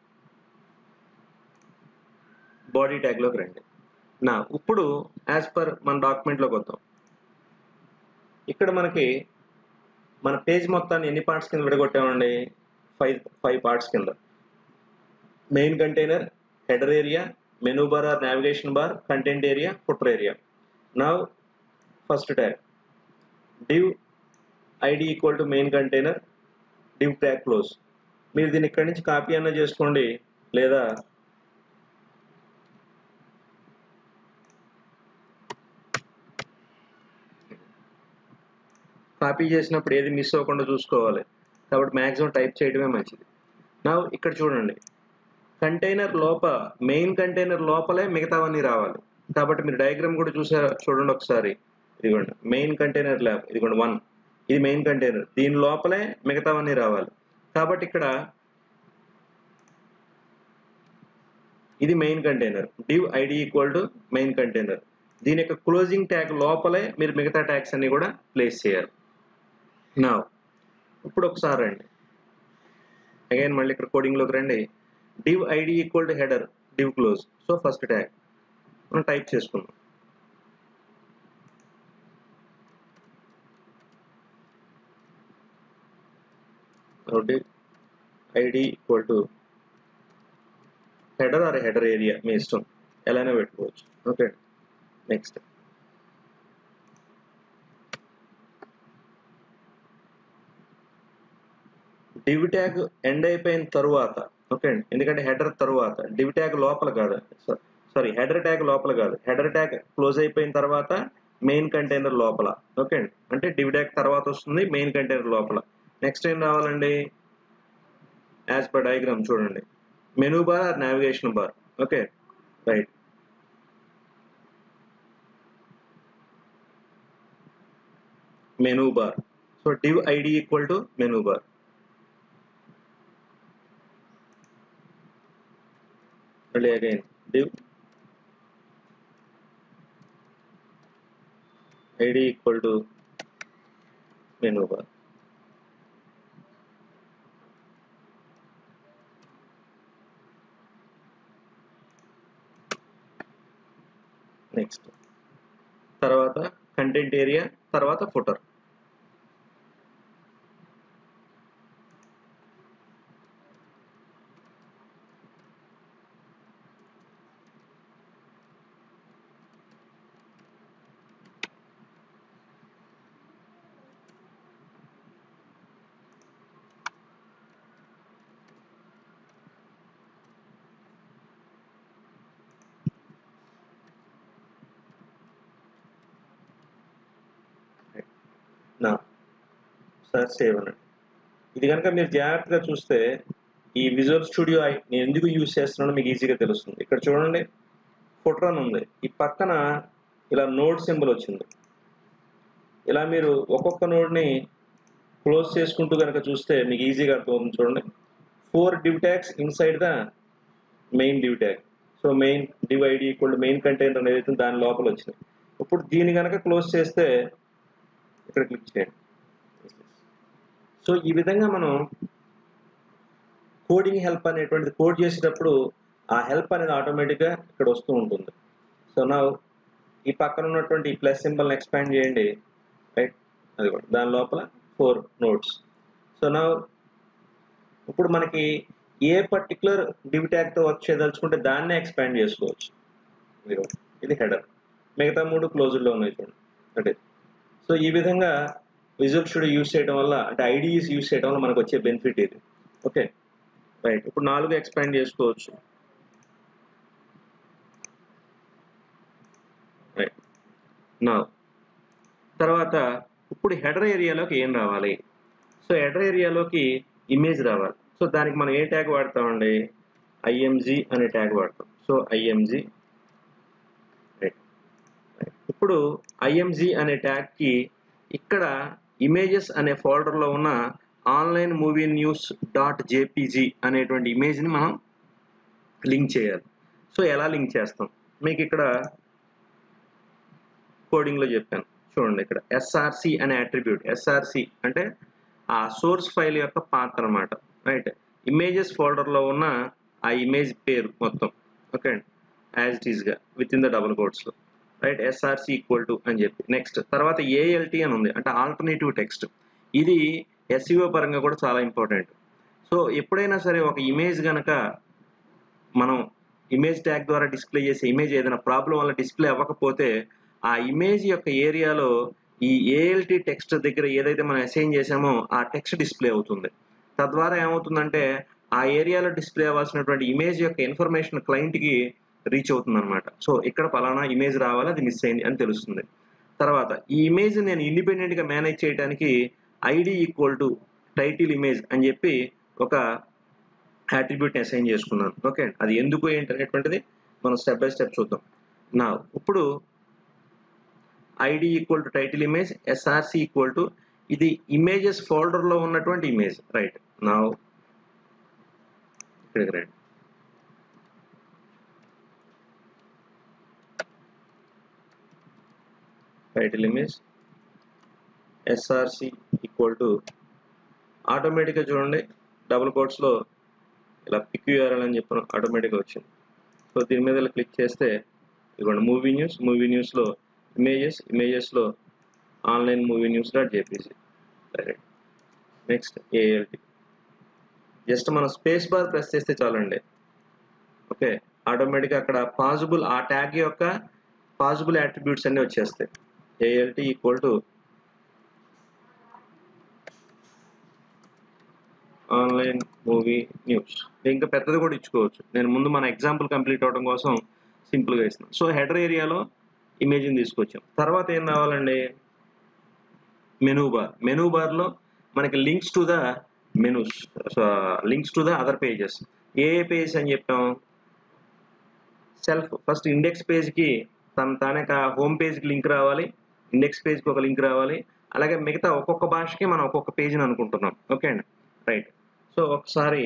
బాడీ ట్యాగ్లోకి రండి. నా ఇప్పుడు యాజ్ పర్ మన డాక్యుమెంట్లోకి వద్దాం. ఇక్కడ మనకి మన పేజ్ మొత్తాన్ని ఎన్ని పార్ట్స్ కింద విడగొట్టామండి, ఫైవ్ ఫైవ్ పార్ట్స్ కింద. Main container, header area, menu bar or navigation bar, content area, footer area. Now first tag div id equal to main container, div tag close. మీరు దీన్ని ఇక్కడి నుంచి కాపీ అన్న చేసుకోండి, లేదా కాపీ చేసినప్పుడు ఏది మిస్ అవ్వకుండా చూసుకోవాలి కాబట్టి మ్యాక్సిమం టైప్ చేయడమే మంచిది. నా ఇక్కడ చూడండి, కంటైనర్ లోపల మెయిన్ కంటైనర్ లోపలే మిగతావన్నీ రావాలి కాబట్టి మీరు డయాగ్రామ్ కూడా చూసారా, చూడండి ఒకసారి. ఇదిగోండి మెయిన్ కంటైనర్ ల్యాబ్, ఇదిగోండి వన్, ఇది మెయిన్ కంటైనర్, దీని లోపలే మిగతావన్నీ రావాలి. కాబట్టి ఇక్కడ ఇది main container, div id equal to main container. దీని యొక్క క్లోజింగ్ ట్యాగ్ లోపలే మీరు మిగతా ట్యాగ్స్ అన్ని కూడా ప్లేస్ చేయాలి. నా ఇప్పుడు ఒకసారి రండి, అగైన్ మళ్ళీ ఇక్కడ కోడింగ్లోకి రండి. div id equal to header, div close. So first tag మనం టైప్ చేసుకున్నాం. div id equal to header or header area, మీ ఇష్టం, ఎలానే పెట్టుకోవచ్చు. Okay, next div tag end అయిపోయిన తరువాత, ఓకే అండి, ఎందుకంటే హెడర్ తరువాత, div ట్యాగ్ లోపల కాదు, సారీ హెడర్ ట్యాగ్ లోపల కాదు, హెడర్ ట్యాగ్ క్లోజ్ అయిపోయిన తర్వాత మెయిన్ కంటైనర్ లోపల. ఓకే అండి, అంటే div ట్యాగ్ తర్వాత వస్తుంది, మెయిన్ కంటైనర్ లోపల. నెక్స్ట్ ఏం రావాలండి, యాజ్ పర్ డయాగ్రామ్ చూడండి, menu bar or navigation bar. Okay right, menu bar. So div id equal to menu bar. Really again div id equal to menu bar. Next తర్వాత content area, తర్వాత footer. నా sir save అనండి. ఇది కనుక మీరు జాగ్రత్తగా చూస్తే ఈ విజువల్ స్టూడియో నేను ఎందుకు యూజ్ చేస్తున్నానో మీకు ఈజీగా తెలుస్తుంది. ఇక్కడ చూడండి ఫుటర్ అని ఉంది, ఈ పక్కన ఇలా నోడ్ సింబల్ వచ్చింది. ఇలా మీరు ఒక్కొక్క నోడ్ని క్లోజ్ చేసుకుంటూ కనుక చూస్తే మీకు ఈజీగా అర్థమవుతుంది. చూడండి four div tags inside the main div tag. So main div ID equal to main container అనేది దాని లోపల వచ్చింది. ఇప్పుడు దీన్ని కనుక క్లోజ్ చేస్తే ఇక్కడ క్లిక్ చేయండి. సో ఈ విధంగా మనం కోడింగ్ హెల్ప్ అనేటువంటిది కోడ్ చేసేటప్పుడు ఆ హెల్ప్ అనేది ఆటోమేటిక్గా ఇక్కడ వస్తూ ఉంటుంది. సో నా ఈ పక్కన ఉన్నటువంటి ప్లస్ సింబల్ని ఎక్స్పాండ్ చేయండి, రైట్, అది కూడా దాని లోపల ఫోర్ నోట్స్. సో నా ఇప్పుడు మనకి ఏ పర్టికులర్ డివ్ ట్యాగ్తో వర్క్ చేయదలుచుకుంటే దాన్నే ఎక్స్పాండ్ చేసుకోవచ్చు. ఇది హెడర్, మిగతా మూడు క్లోజ్డ్లో ఉన్నాయి చూడండి. అంటే సో ఈ విధంగా విజువల్ స్టూడియో యూజ్ చేయడం వల్ల, అంటే ఐడిఈస్ యూజ్ చేయడం వల్ల మనకు వచ్చే బెనిఫిట్ ఇది. ఓకే రైట్, ఇప్పుడు నాలుగు ఎక్స్పాండ్ చేసుకోవచ్చు. రైట్ నా తర్వాత ఇప్పుడు హెడర్ ఏరియాలోకి ఏం రావాలి? సో హెడర్ ఏరియాలోకి ఇమేజ్ రావాలి. సో దానికి మనం ఏ ట్యాగ్ వాడతామండి? ఐఎంజీ అనే ట్యాగ్ వాడతాం. So IMG right. ఇప్పుడు ఐఎంజీ అనే ట్యాగ్కి ఇక్కడ ఇమేజెస్ అనే ఫోల్డర్లో ఉన్న online movie news dot JPG అనేటువంటి ఇమేజ్ని మనం లింక్ చేయాలి. సో ఎలా లింక్ చేస్తాం మీకు ఇక్కడ కోడింగ్లో చెప్పాను చూడండి. ఇక్కడ ఎస్ఆర్సి అనే అట్రిబ్యూట్, ఎస్ఆర్సి అంటే ఆ సోర్స్ ఫైల్ యొక్క పాత్ అనమాట, రైట్. ఇమేజెస్ ఫోల్డర్లో ఉన్న ఆ ఇమేజ్ పేరు మొత్తం, ఓకే అండి, యాజ్ ఇట్ ఈస్గా విత్ ఇన్ ద డబుల్ కోట్స్లో, రైట్. ఎస్ఆర్సి ఈక్వల్ టు అని చెప్పి నెక్స్ట్ తర్వాత ఏఎల్టీ అని ఉంది, అంటే ఆల్టర్నేటివ్ టెక్స్ట్. ఇది ఎస్ఈఓ పరంగా కూడా చాలా ఇంపార్టెంట్. సో ఎప్పుడైనా సరే ఒక ఇమేజ్ కనుక మనం ఇమేజ్ ట్యాగ్ ద్వారా డిస్ప్లే చేసే ఇమేజ్ ఏదైనా ప్రాబ్లం వల్ల డిస్ప్లే అవ్వకపోతే ఆ ఇమేజ్ యొక్క ఏరియాలో ఈ ఏఎల్టీ టెక్స్ట్ దగ్గర ఏదైతే మనం అసైన్ చేసామో ఆ టెక్స్ట్ డిస్ప్లే అవుతుంది. తద్వారా ఏమవుతుందంటే ఆ ఏరియాలో డిస్ప్లే అవ్వాల్సినటువంటి ఇమేజ్ యొక్క ఇన్ఫర్మేషన్ క్లయింట్కి రీచ్ అవుతుంది అనమాట. సో ఇక్కడ పలానా ఇమేజ్ రావాలి, అది మిస్ అయింది అని తెలుస్తుంది. తర్వాత ఈ ఇమేజ్ నేను ఇండిపెండెంట్గా మేనేజ్ చేయడానికి ID equal to title image అని చెప్పి ఒక అట్రిబ్యూట్ని అసైన్ చేసుకున్నాను. ఓకే, అది ఎందుకు ఏంటి అనేటువంటిది మనం స్టెప్ బై స్టెప్ చూద్దాం. నా ఇప్పుడు ID equal to title image, SRC equal to ఇది ఇమేజెస్ ఫోల్డర్లో ఉన్నటువంటి ఇమేజ్, రైట్. నా ఇక్కడికి రండి. Title image SRC equal to ఆటోమేటిక్గా చూడండి డబుల్ కోట్స్లో ఇలా పిక్ యూఆర్ఎల్ అని చెప్పిన ఆటోమేటిక్గా వచ్చింది. సో దీని మీద ఇలా క్లిక్ చేస్తే ఇదిగోండి మూవీ న్యూస్, మూవీ న్యూస్లో ఇమేజెస్, ఇమేజెస్లో online movie news dot JPG, right. Next ALT, just మనం స్పేస్ బార్ ప్రెస్ చేస్తే చాలండి, ఓకే, ఆటోమేటిక్గా అక్కడ పాసిబుల్ ఆ ట్యాగ్ యొక్క పాసిబుల్ అట్రిబ్యూట్స్ అన్నీ వచ్చేస్తాయి. ALT equal to online movie news. ఇంకా పెద్దది కూడా ఇచ్చుకోవచ్చు, నేను ముందు మన ఎగ్జాంపుల్ కంప్లీట్ అవడం కోసం సింపుల్గా ఇస్తున్నాను. సో హెడర్ ఏరియాలో ఇమేజ్ని తీసుకొచ్చాం. తర్వాత ఏం రావాలండి? Menu bar. మెనూ బార్లో మనకి links to the menus, links to the other pages. ఏ ఏ పేజెస్ అని చెప్పాం? సెల్ఫ్ ఫస్ట్ ఇండెక్స్ పేజ్కి తన తానే హోమ్ పేజ్కి లింక్ రావాలి, ఇండెక్స్ పేజ్కి ఒక లింక్ రావాలి, అలాగే మిగతా ఒక్కొక్క భాషకి మనం ఒక్కొక్క పేజీని అనుకుంటున్నాం. ఓకే అండి, రైట్. సో ఒకసారి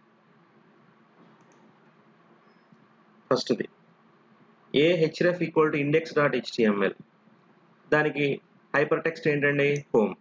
ఫస్ట్ది a href equal to index dot HTML, దానికి హైపర్ టెక్స్ట్ ఏంటండి, హోమ్.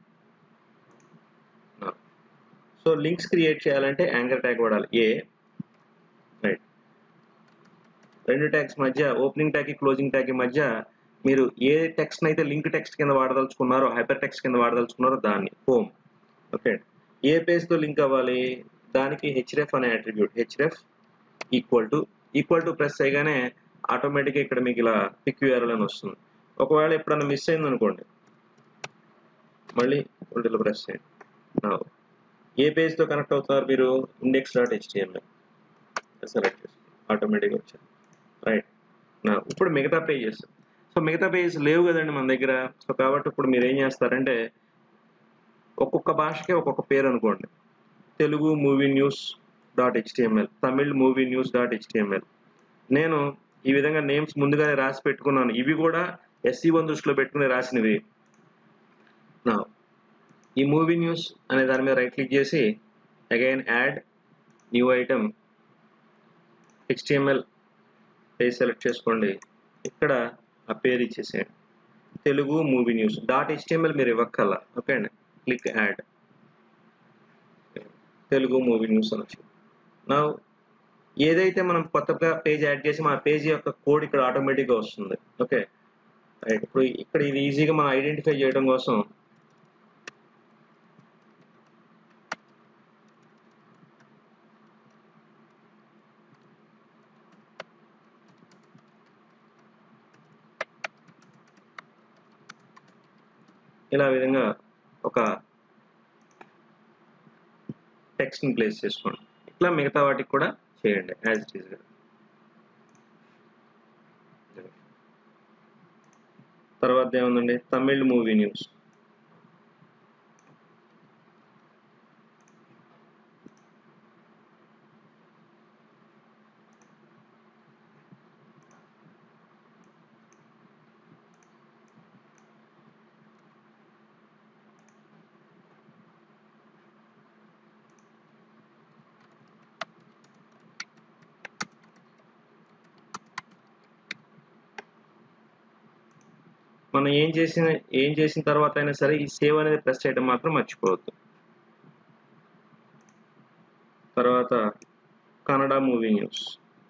సో లింక్స్ క్రియేట్ చేయాలంటే యాంకర్ ట్యాగ్ వాడాలి, ఏ రైట్. రెండు ట్యాగ్స్ మధ్య ఓపెనింగ్ ట్యాగ్ క్లోజింగ్ ట్యాగ్ మధ్య మీరు ఏ టెక్స్ట్ అయితే లింక్ టెక్స్ట్ కింద వాడదలుచుకున్నారో, హైపర్ టెక్స్ట్ కింద వాడదలుచుకున్నారో దాన్ని హోమ్. ఓకే, ఏ పేజ్తో లింక్ అవ్వాలి, దానికి హెచ్రెఫ్ అనే attribute, href equal to equal to press చేయగానే ఆటోమేటిక్గా ఇక్కడ మీకు ఇలా పిక్ యూఆర్ఎల్ అని వస్తుంది. ఒకవేళ ఎప్పుడన్నా మిస్ అయింది అనుకోండి, మళ్ళీ ఉల్టలో ప్రెస్ చేయండి. ఏ పేజ్తో కనెక్ట్ అవుతారు మీరు, ఇండెక్స్ డాట్ హెచ్టిఎంఎల్ సెలెక్ట్ చేసి ఆటోమేటిక్గా వచ్చారు, రైట్. ఇప్పుడు మిగతా పేజెస్, సో మిగతా పేజెస్ లేవు కదండి మన దగ్గర. సో కాబట్టి ఇప్పుడు మీరు ఏం చేస్తారంటే ఒక్కొక్క భాషకి ఒక్కొక్క పేరు అనుకోండి. Telugu movie news dot HTML, Tamil movie news dot HTML. నేను ఈ విధంగా నేమ్స్ ముందుగానే రాసి పెట్టుకున్నాను. ఇవి కూడా ఎస్సీ వన్ దృష్టిలో పెట్టుకుని రాసినవి. నా ఈ మూవీ న్యూస్ అనే దాని మీద రైట్ క్లిక్ చేసి again add new item HTML page select చేసుకోండి. ఇక్కడ ఆ పేరు ఇచ్చేసేయండి, Telugu movie news dot HTML మీరు ఇవ్వక్కల్లా. ఓకే అండి, click add Telugu movie news అని వచ్చింది. నా ఏదైతే మనం కొత్తగా పేజ్ యాడ్ చేసి మన పేజ్ యొక్క కోడ్ ఇక్కడ ఆటోమేటిక్గా వస్తుంది. Okay right. ఇప్పుడు ఇక్కడ ఇది ఈజీగా మనం ఐడెంటిఫై చేయడం కోసం ఇలా విధంగా ఒక టెక్స్ట్ని ప్లేస్ చేసుకోండి. ఇట్లా మిగతా వాటికి కూడా చేయండి యాజ్ ఇట్ ఈస్గా. తర్వాత ఏముందండి, తమిళ్ మూవీ న్యూస్. మనం ఏం చేసిన ఏం చేసిన తర్వాత అయినా సరే ఈ సేవ్ అనేది ప్రెస్ చేయడం మాత్రం మర్చిపోవద్దు. తర్వాత కన్నడ మూవీ న్యూస్.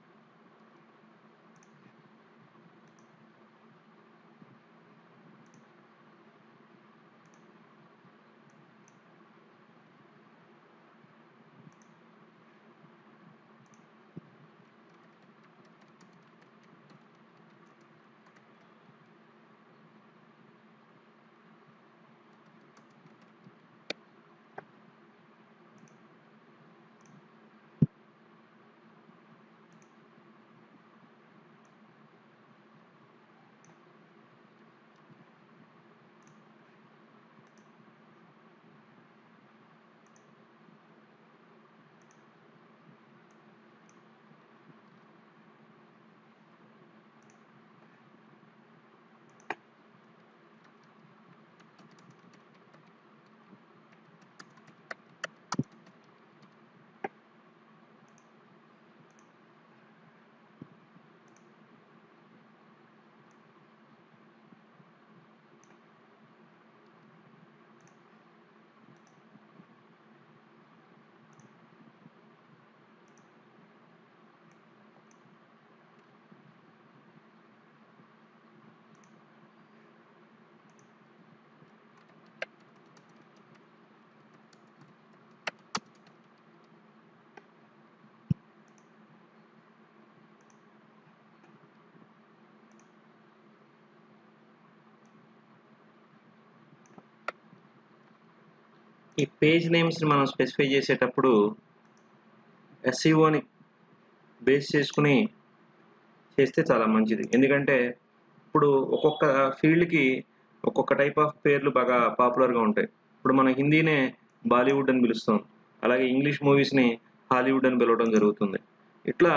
ఈ పేజ్ నేమ్స్ని మనం స్పెసిఫై చేసేటప్పుడు ఎస్ఈఓని బేస్ చేసుకుని చేస్తే చాలా మంచిది. ఎందుకంటే ఇప్పుడు ఒక్కొక్క ఫీల్డ్కి ఒక్కొక్క టైప్ ఆఫ్ పేర్లు బాగా పాపులర్గా ఉంటాయి. ఇప్పుడు మన హిందీనే బాలీవుడ్ అని పిలుస్తాం, అలాగే ఇంగ్లీష్ మూవీస్ని హాలీవుడ్ అని పిలవడం జరుగుతుంది. ఇట్లా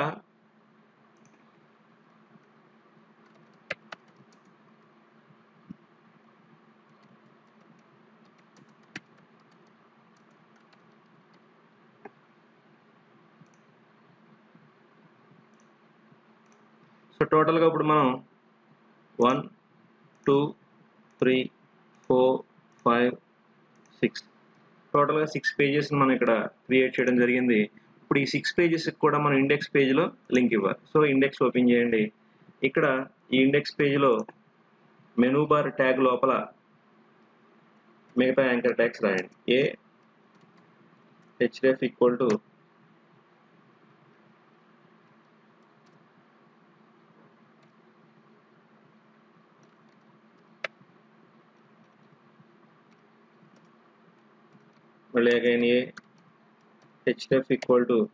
సో టోటల్గా ఇప్పుడు మనం one two three four five six టోటల్గా సిక్స్ పేజెస్ మనం ఇక్కడ క్రియేట్ చేయడం జరిగింది. ఇప్పుడు ఈ సిక్స్ పేజెస్కి కూడా మనం ఇండెక్స్ పేజ్లో లింక్ ఇవ్వాలి. సో ఇండెక్స్ ఓపెన్ చేయండి. ఇక్కడ ఈ ఇండెక్స్ పేజ్లో మెనూ బార్ ట్యాగ్ లోపల మిగతా యాంకర్ ట్యాగ్స్ రాయండి. ఏ హెచ్డిఎఫ్ ఈక్వల్ టు మళ్ళీ అగైన్ ఏ హెచ్డిఎఫ్ ఈక్వల్ టు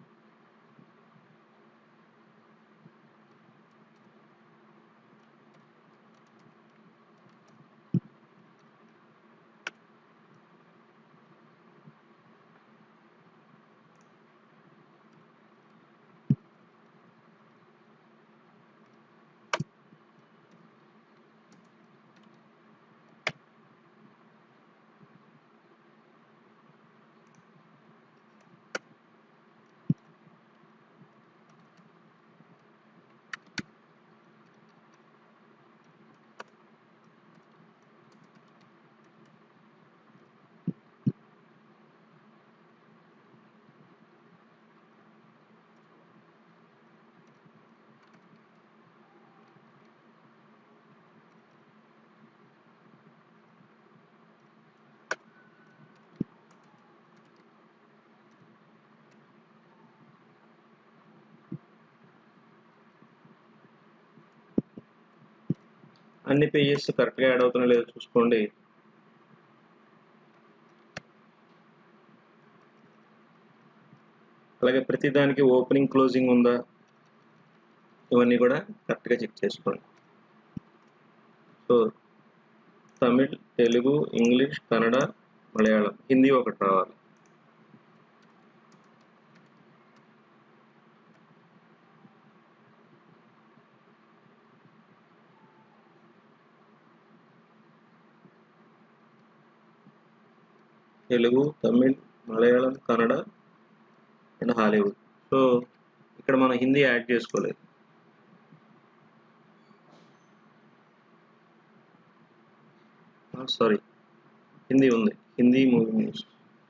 అన్ని పేజెస్ కరెక్ట్గా యాడ్ అవుతున్నా లేదో చూసుకోండి. అలాగే ప్రతిదానికి ఓపెనింగ్ క్లోజింగ్ ఉందా ఇవన్నీ కూడా కరెక్ట్గా చెక్ చేసుకోండి. సో తమిళ్, తెలుగు, ఇంగ్లీష్, కన్నడ, మలయాళం, హిందీ ఒకటి రావాలి. Telugu, Tamil, Malayalam, Kannada and Hollywood. So ఇక్కడ మనం హిందీ యాడ్ చేసుకోలేదు. సారీ, హిందీ ఉంది. Hindi movie news.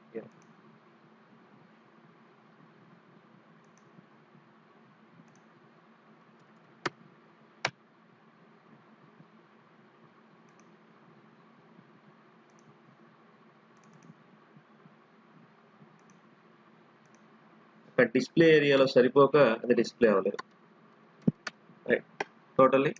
డిస్ప్లే ఏరియాలో సరిపోక అది డిస్ప్లే అవ్వలేదు. రైట్, టోటల్లీ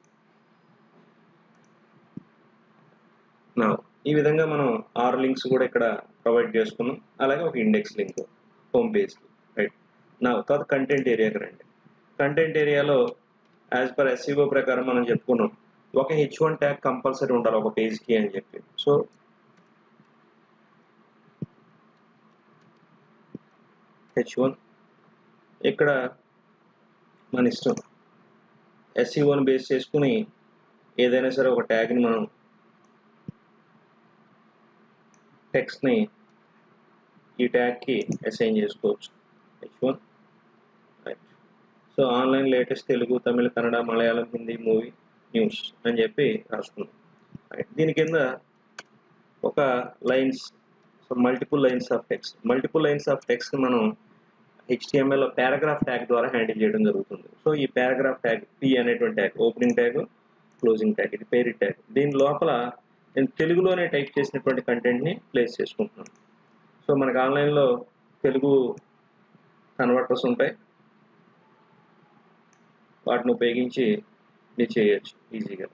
నా ఈ విధంగా మనం ఆరు లింక్స్ కూడా ఇక్కడ ప్రొవైడ్ చేసుకున్నాం. అలాగే ఒక ఇండెక్స్ లింక్ హోమ్ పేజ్కి. రైట్, నా తర్వాత కంటెంట్ ఏరియాకి రండి. కంటెంట్ ఏరియాలో యాజ్ పర్ ఎస్ఈఓ ప్రకారం మనం చెప్పుకున్నాం ఒక హెచ్ వన్ ట్యాగ్ కంపల్సరీ ఉండాలి ఒక పేజ్కి అని చెప్పి. సో హెచ్ వన్ ఇక్కడ మన ఇష్టం, ఎస్ఈఓని బేస్ చేసుకుని ఏదైనా సరే ఒక ట్యాగ్ని మనం టెక్స్ట్ని ఈ ట్యాగ్కి అసైన్ చేసుకోవచ్చు. H one right. So online latest Telugu, Tamil, Kannada, Malayalam, Hindi movie news అని చెప్పి రాసుకున్నాం. రైట్, దీని కింద ఒక lines, so multiple lines of text multiple lines of text మనం హెచ్టిఎంఎల్ పారాగ్రాఫ్ ట్యాగ్ ద్వారా హ్యాండిల్ చేయడం జరుగుతుంది. సో ఈ పారాగ్రాఫ్ ట్యాగ్ పి అనేటువంటి tag, opening tag, closing tag, ఇది పేరీ ట్యాగ్. దీని లోపల నేను తెలుగులోనే టైప్ చేసినటువంటి కంటెంట్ని ప్లేస్ చేసుకుంటున్నాను. సో మనకు ఆన్లైన్లో తెలుగు కన్వర్టర్స్ ఉంటాయి, వాటిని ఉపయోగించి మీరు చేయొచ్చు ఈజీగా.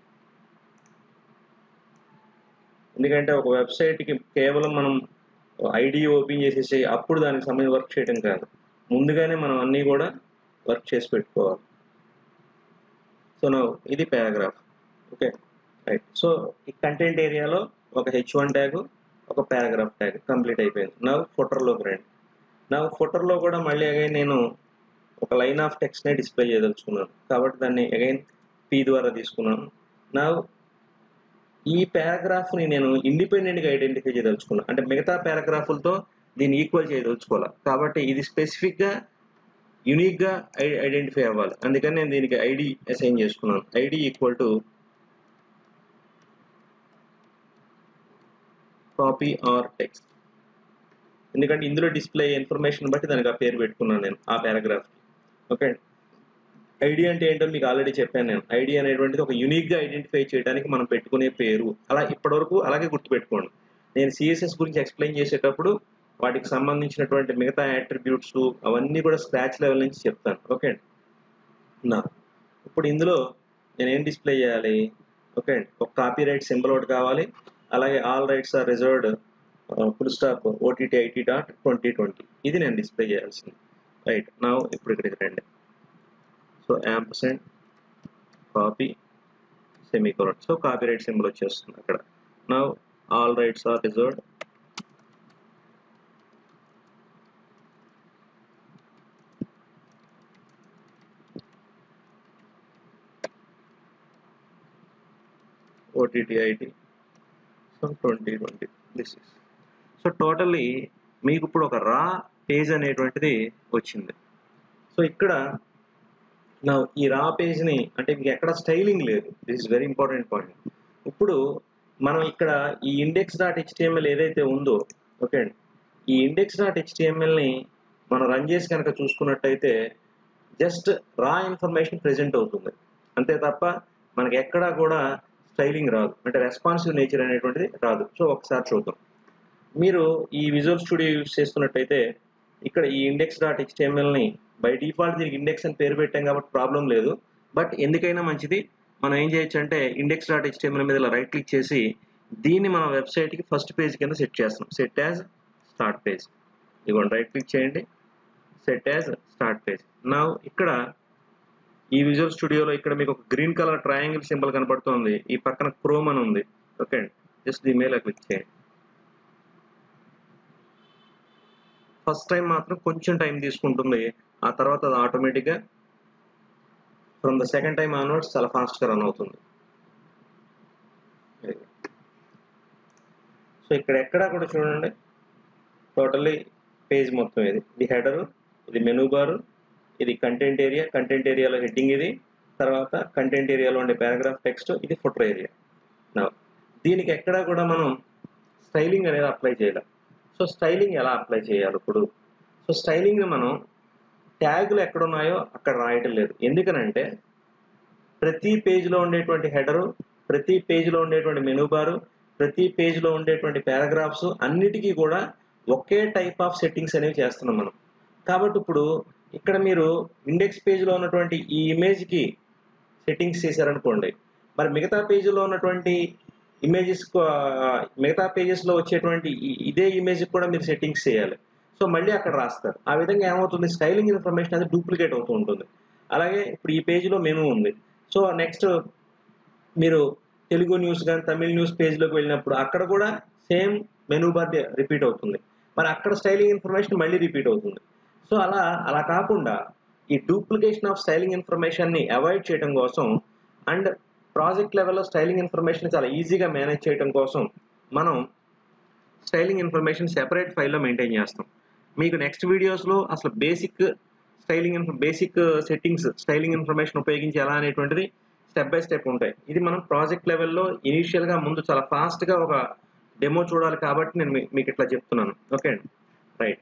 ఎందుకంటే ఒక వెబ్సైట్కి కేవలం మనం ఐడి ఓపెన్ చేసేసి అప్పుడు దానికి సంబంధించి వర్క్ చేయడం కాదు, ముందుగానే మనం అన్నీ కూడా వర్క్ చేసి పెట్టుకోవాలి. సో నా ఇది పారాగ్రాఫ్. Okay right. సో ఈ కంటెంట్ ఏరియాలో ఒక హెచ్ వన్ ట్యాగ్, ఒక పారాగ్రాఫ్ ట్యాగ్ కంప్లీట్ అయిపోయింది. నా ఫుటర్లోకి రండి. నా ఫుటర్లో కూడా మళ్ళీ అగైన్ నేను ఒక లైన్ ఆఫ్ టెక్స్ట్నే డిస్ప్లే చేయదలుచుకున్నాను కాబట్టి దాన్ని అగైన్ పీ ద్వారా తీసుకున్నాను. నా ఈ పారాగ్రాఫ్ని నేను ఇండిపెండెంట్గా ఐడెంటిఫై చేయదలుచుకున్నాను, అంటే మిగతా పారాగ్రాఫ్లతో దీన్ని ఈక్వల్ చేయదలుచుకోవాలి. కాబట్టి ఇది స్పెసిఫిక్గా యూనిక్గా ఐ ఐడెంటిఫై అవ్వాలి. అందుకని నేను దీనికి ఐడి అసైన్ చేసుకున్నాను. ID equal to copy or text. ఎందుకంటే ఇందులో డిస్ప్లే ఇన్ఫర్మేషన్ బట్టి దానికి ఆ పేరు పెట్టుకున్నాను నేను ఆ పారాగ్రాఫ్. ఓకే, ఐడి అంటే ఏంటో మీకు ఆల్రెడీ చెప్పాను నేను. ఐడి అనేటువంటిది ఒక యూనిక్గా ఐడెంటిఫై చేయడానికి మనం పెట్టుకునే పేరు. అలా ఇప్పటివరకు అలాగే గుర్తుపెట్టుకోండి. నేను సిఎస్ఎస్ గురించి ఎక్స్ప్లెయిన్ చేసేటప్పుడు వాటికి సంబంధించినటువంటి మిగతా యాట్రిబ్యూట్స్ అవన్నీ కూడా స్క్రాచ్ లెవెల్ నుంచి చెప్తాను. ఓకే నా ఇప్పుడు ఇందులో నేను ఏం డిస్ప్లే చేయాలి? ఓకే, ఒక కాపీ రైట్ సింబల్ ఒకటి కావాలి. అలాగే all rights are reserved full stop OTT IT dot twenty twenty ఇది నేను డిస్ప్లే చేయాల్సింది. రైట్ నా ఇప్పుడు ఇక్కడికి రండి. So ampersand copy semicolon. So copy right symbol వచ్చేస్తుంది అక్కడ. నా all rights are reserved OTT IT so twenty twenty this is. So totally మీకు ఇప్పుడు ఒక రా పేజ్ అనేటువంటిది వచ్చింది. సో ఇక్కడ నా ఈ రా పేజ్ని అంటే మీకు ఎక్కడ స్టైలింగ్ లేదు. This is very important point. ఇప్పుడు మనం ఇక్కడ ఈ ఇండెక్స్ డాట్ హెచ్టిఎంఎల్ ఏదైతే ఉందో, ఓకే అండి, ఈ ఇండెక్స్ డాట్ హెచ్టిఎంఎల్ని మనం రన్ చేసి కనుక చూసుకున్నట్టయితే జస్ట్ రా ఇన్ఫర్మేషన్ ప్రెజెంట్ అవుతుంది అంతే తప్ప మనకి ఎక్కడా కూడా స్టైలింగ్ రాదు, అంటే రెస్పాన్సివ్ నేచర్ అనేటువంటిది రాదు. సో ఒకసారి చూద్దాం. మీరు ఈ విజువల్ స్టూడియో యూజ్ చేస్తున్నట్టయితే ఇక్కడ ఈ ఇండెక్స్ డాట్ హెచ్టిఎంఎల్ని బై డిఫాల్ట్ దీనికి ఇండెక్స్ అని పేరు పెట్టాం కాబట్టి ప్రాబ్లం లేదు. బట్ ఎందుకైనా మంచిది మనం ఏం చేయొచ్చు అంటే ఇండెక్స్ డాట్ హెచ్టిఎంఎల్ మీద ఇలా రైట్ క్లిక్ చేసి దీన్ని మన వెబ్సైట్కి ఫస్ట్ పేజ్ కింద సెట్ చేస్తాం. Set as start page. ఇదిగోండి రైట్ క్లిక్ చేయండి, సెట్ యాజ్ స్టార్ట్ పేజ్. నా ఇక్కడ ఈ విజువల్ స్టూడియోలో ఇక్కడ మీకు ఒక గ్రీన్ కలర్ ట్రయాంగిల్ సింబల్ కనపడుతుంది. ఈ పక్కన క్రోమ్ అని ఉంది. ఓకే అండి, జస్ట్ దీని మీద క్లిక్ చేయండి. ఫస్ట్ టైం మాత్రం కొంచెం టైం తీసుకుంటుంది, ఆ తర్వాత అది ఆటోమేటిక్గా from the second time onwards చాలా ఫాస్ట్గా రన్ అవుతుంది. సో ఇక్కడ ఎక్కడా కూడా చూడండి టోటల్లీ పేజ్ మొత్తం ఇది. ఇది హెడరు, ఇది మెనూ బారు, ఇది కంటెంట్ ఏరియా, కంటెంట్ ఏరియాలో హెడ్డింగ్ ఇది, తర్వాత కంటెంట్ ఏరియాలో ఉండే పారాగ్రాఫ్ టెక్స్ట్, ఇది ఫుటర్ ఏరియా. నా దీనికి ఎక్కడా కూడా మనం స్టైలింగ్ అనేది అప్లై చేయాలి. సో స్టైలింగ్ ఎలా అప్లై చేయాలి ఇప్పుడు? సో స్టైలింగ్ని మనం ట్యాగులు ఎక్కడున్నాయో అక్కడ రాయటం లేదు. ఎందుకనంటే ప్రతి పేజ్లో ఉండేటువంటి హెడరు, ప్రతి పేజ్లో ఉండేటువంటి మెనూ బారు, ప్రతి పేజ్లో ఉండేటువంటి పారాగ్రాఫ్స్ అన్నిటికీ కూడా ఒకే టైప్ ఆఫ్ సెట్టింగ్స్ అనేవి చేస్తున్నాం మనం. కాబట్టి ఇప్పుడు ఇక్కడ మీరు ఇండెక్స్ పేజ్లో ఉన్నటువంటి ఈ ఇమేజ్కి సెట్టింగ్స్ చేశారనుకోండి, మరి మిగతా పేజీలో ఉన్నటువంటి ఇమేజెస్ మిగతా పేజెస్లో వచ్చేటువంటి ఇదే ఇమేజ్కి కూడా మీరు సెట్టింగ్స్ చేయాలి. సో మళ్ళీ అక్కడ రాస్తారు. ఆ విధంగా ఏమవుతుంది, స్టైలింగ్ ఇన్ఫర్మేషన్ అనేది డూప్లికేట్ అవుతూ ఉంటుంది. అలాగే ఇప్పుడు ఈ పేజీలో మెనూ ఉంది. సో నెక్స్ట్ మీరు తెలుగు న్యూస్ కానీ తమిళ న్యూస్ పేజ్లోకి వెళ్ళినప్పుడు అక్కడ కూడా సేమ్ మెనూ బార్ రిపీట్ అవుతుంది. మరి అక్కడ స్టైలింగ్ ఇన్ఫర్మేషన్ మళ్ళీ రిపీట్ అవుతుంది. సో అలా అలా కాకుండా ఈ డూప్లికేషన్ ఆఫ్ స్టైలింగ్ ఇన్ఫర్మేషన్ని అవాయిడ్ చేయడం కోసం అండ్ ప్రాజెక్ట్ లెవెల్లో స్టైలింగ్ ఇన్ఫర్మేషన్ చాలా ఈజీగా మేనేజ్ చేయడం కోసం మనం స్టైలింగ్ ఇన్ఫర్మేషన్ సెపరేట్ ఫైల్లో మెయింటైన్ చేస్తాం. మీకు నెక్స్ట్ వీడియోస్లో అసలు బేసిక్ స్టైలింగ్ ఇన్ఫర్ బేసిక్ సెట్టింగ్స్ స్టైలింగ్ ఇన్ఫర్మేషన్ ఉపయోగించి ఎలా అనేటువంటిది స్టెప్ బై స్టెప్ ఉంటాయి. ఇది మనం ప్రాజెక్ట్ లెవెల్లో ఇనీషియల్గా ముందు చాలా ఫాస్ట్గా ఒక డెమో చూడాలి కాబట్టి నేను మీకు ఇట్లా చెప్తున్నాను. ఓకే అండి, రైట్.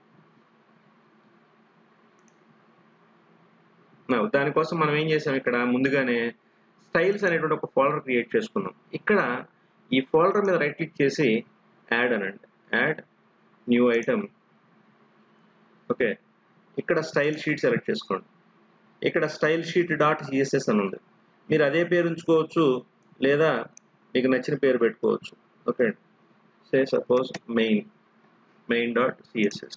దానికోసం మనం ఏం చేసాం, ఇక్కడ ముందుగానే స్టైల్స్ అనేటువంటి ఒక ఫోల్డర్ క్రియేట్ చేసుకున్నాం. ఇక్కడ ఈ ఫోల్డర్ మీద రైట్ క్లిక్ చేసి యాడ్ అనండి, యాడ్ న్యూ ఐటమ్. ఓకే, ఇక్కడ స్టైల్ షీట్ సెలెక్ట్ చేసుకోండి. ఇక్కడ స్టైల్ షీట్ డాట్ సిఎస్ఎస్ అని ఉంది. మీరు అదే పేరు ఉంచుకోవచ్చు లేదా మీకు నచ్చిన పేరు పెట్టుకోవచ్చు. Okay, say suppose main main dot CSS.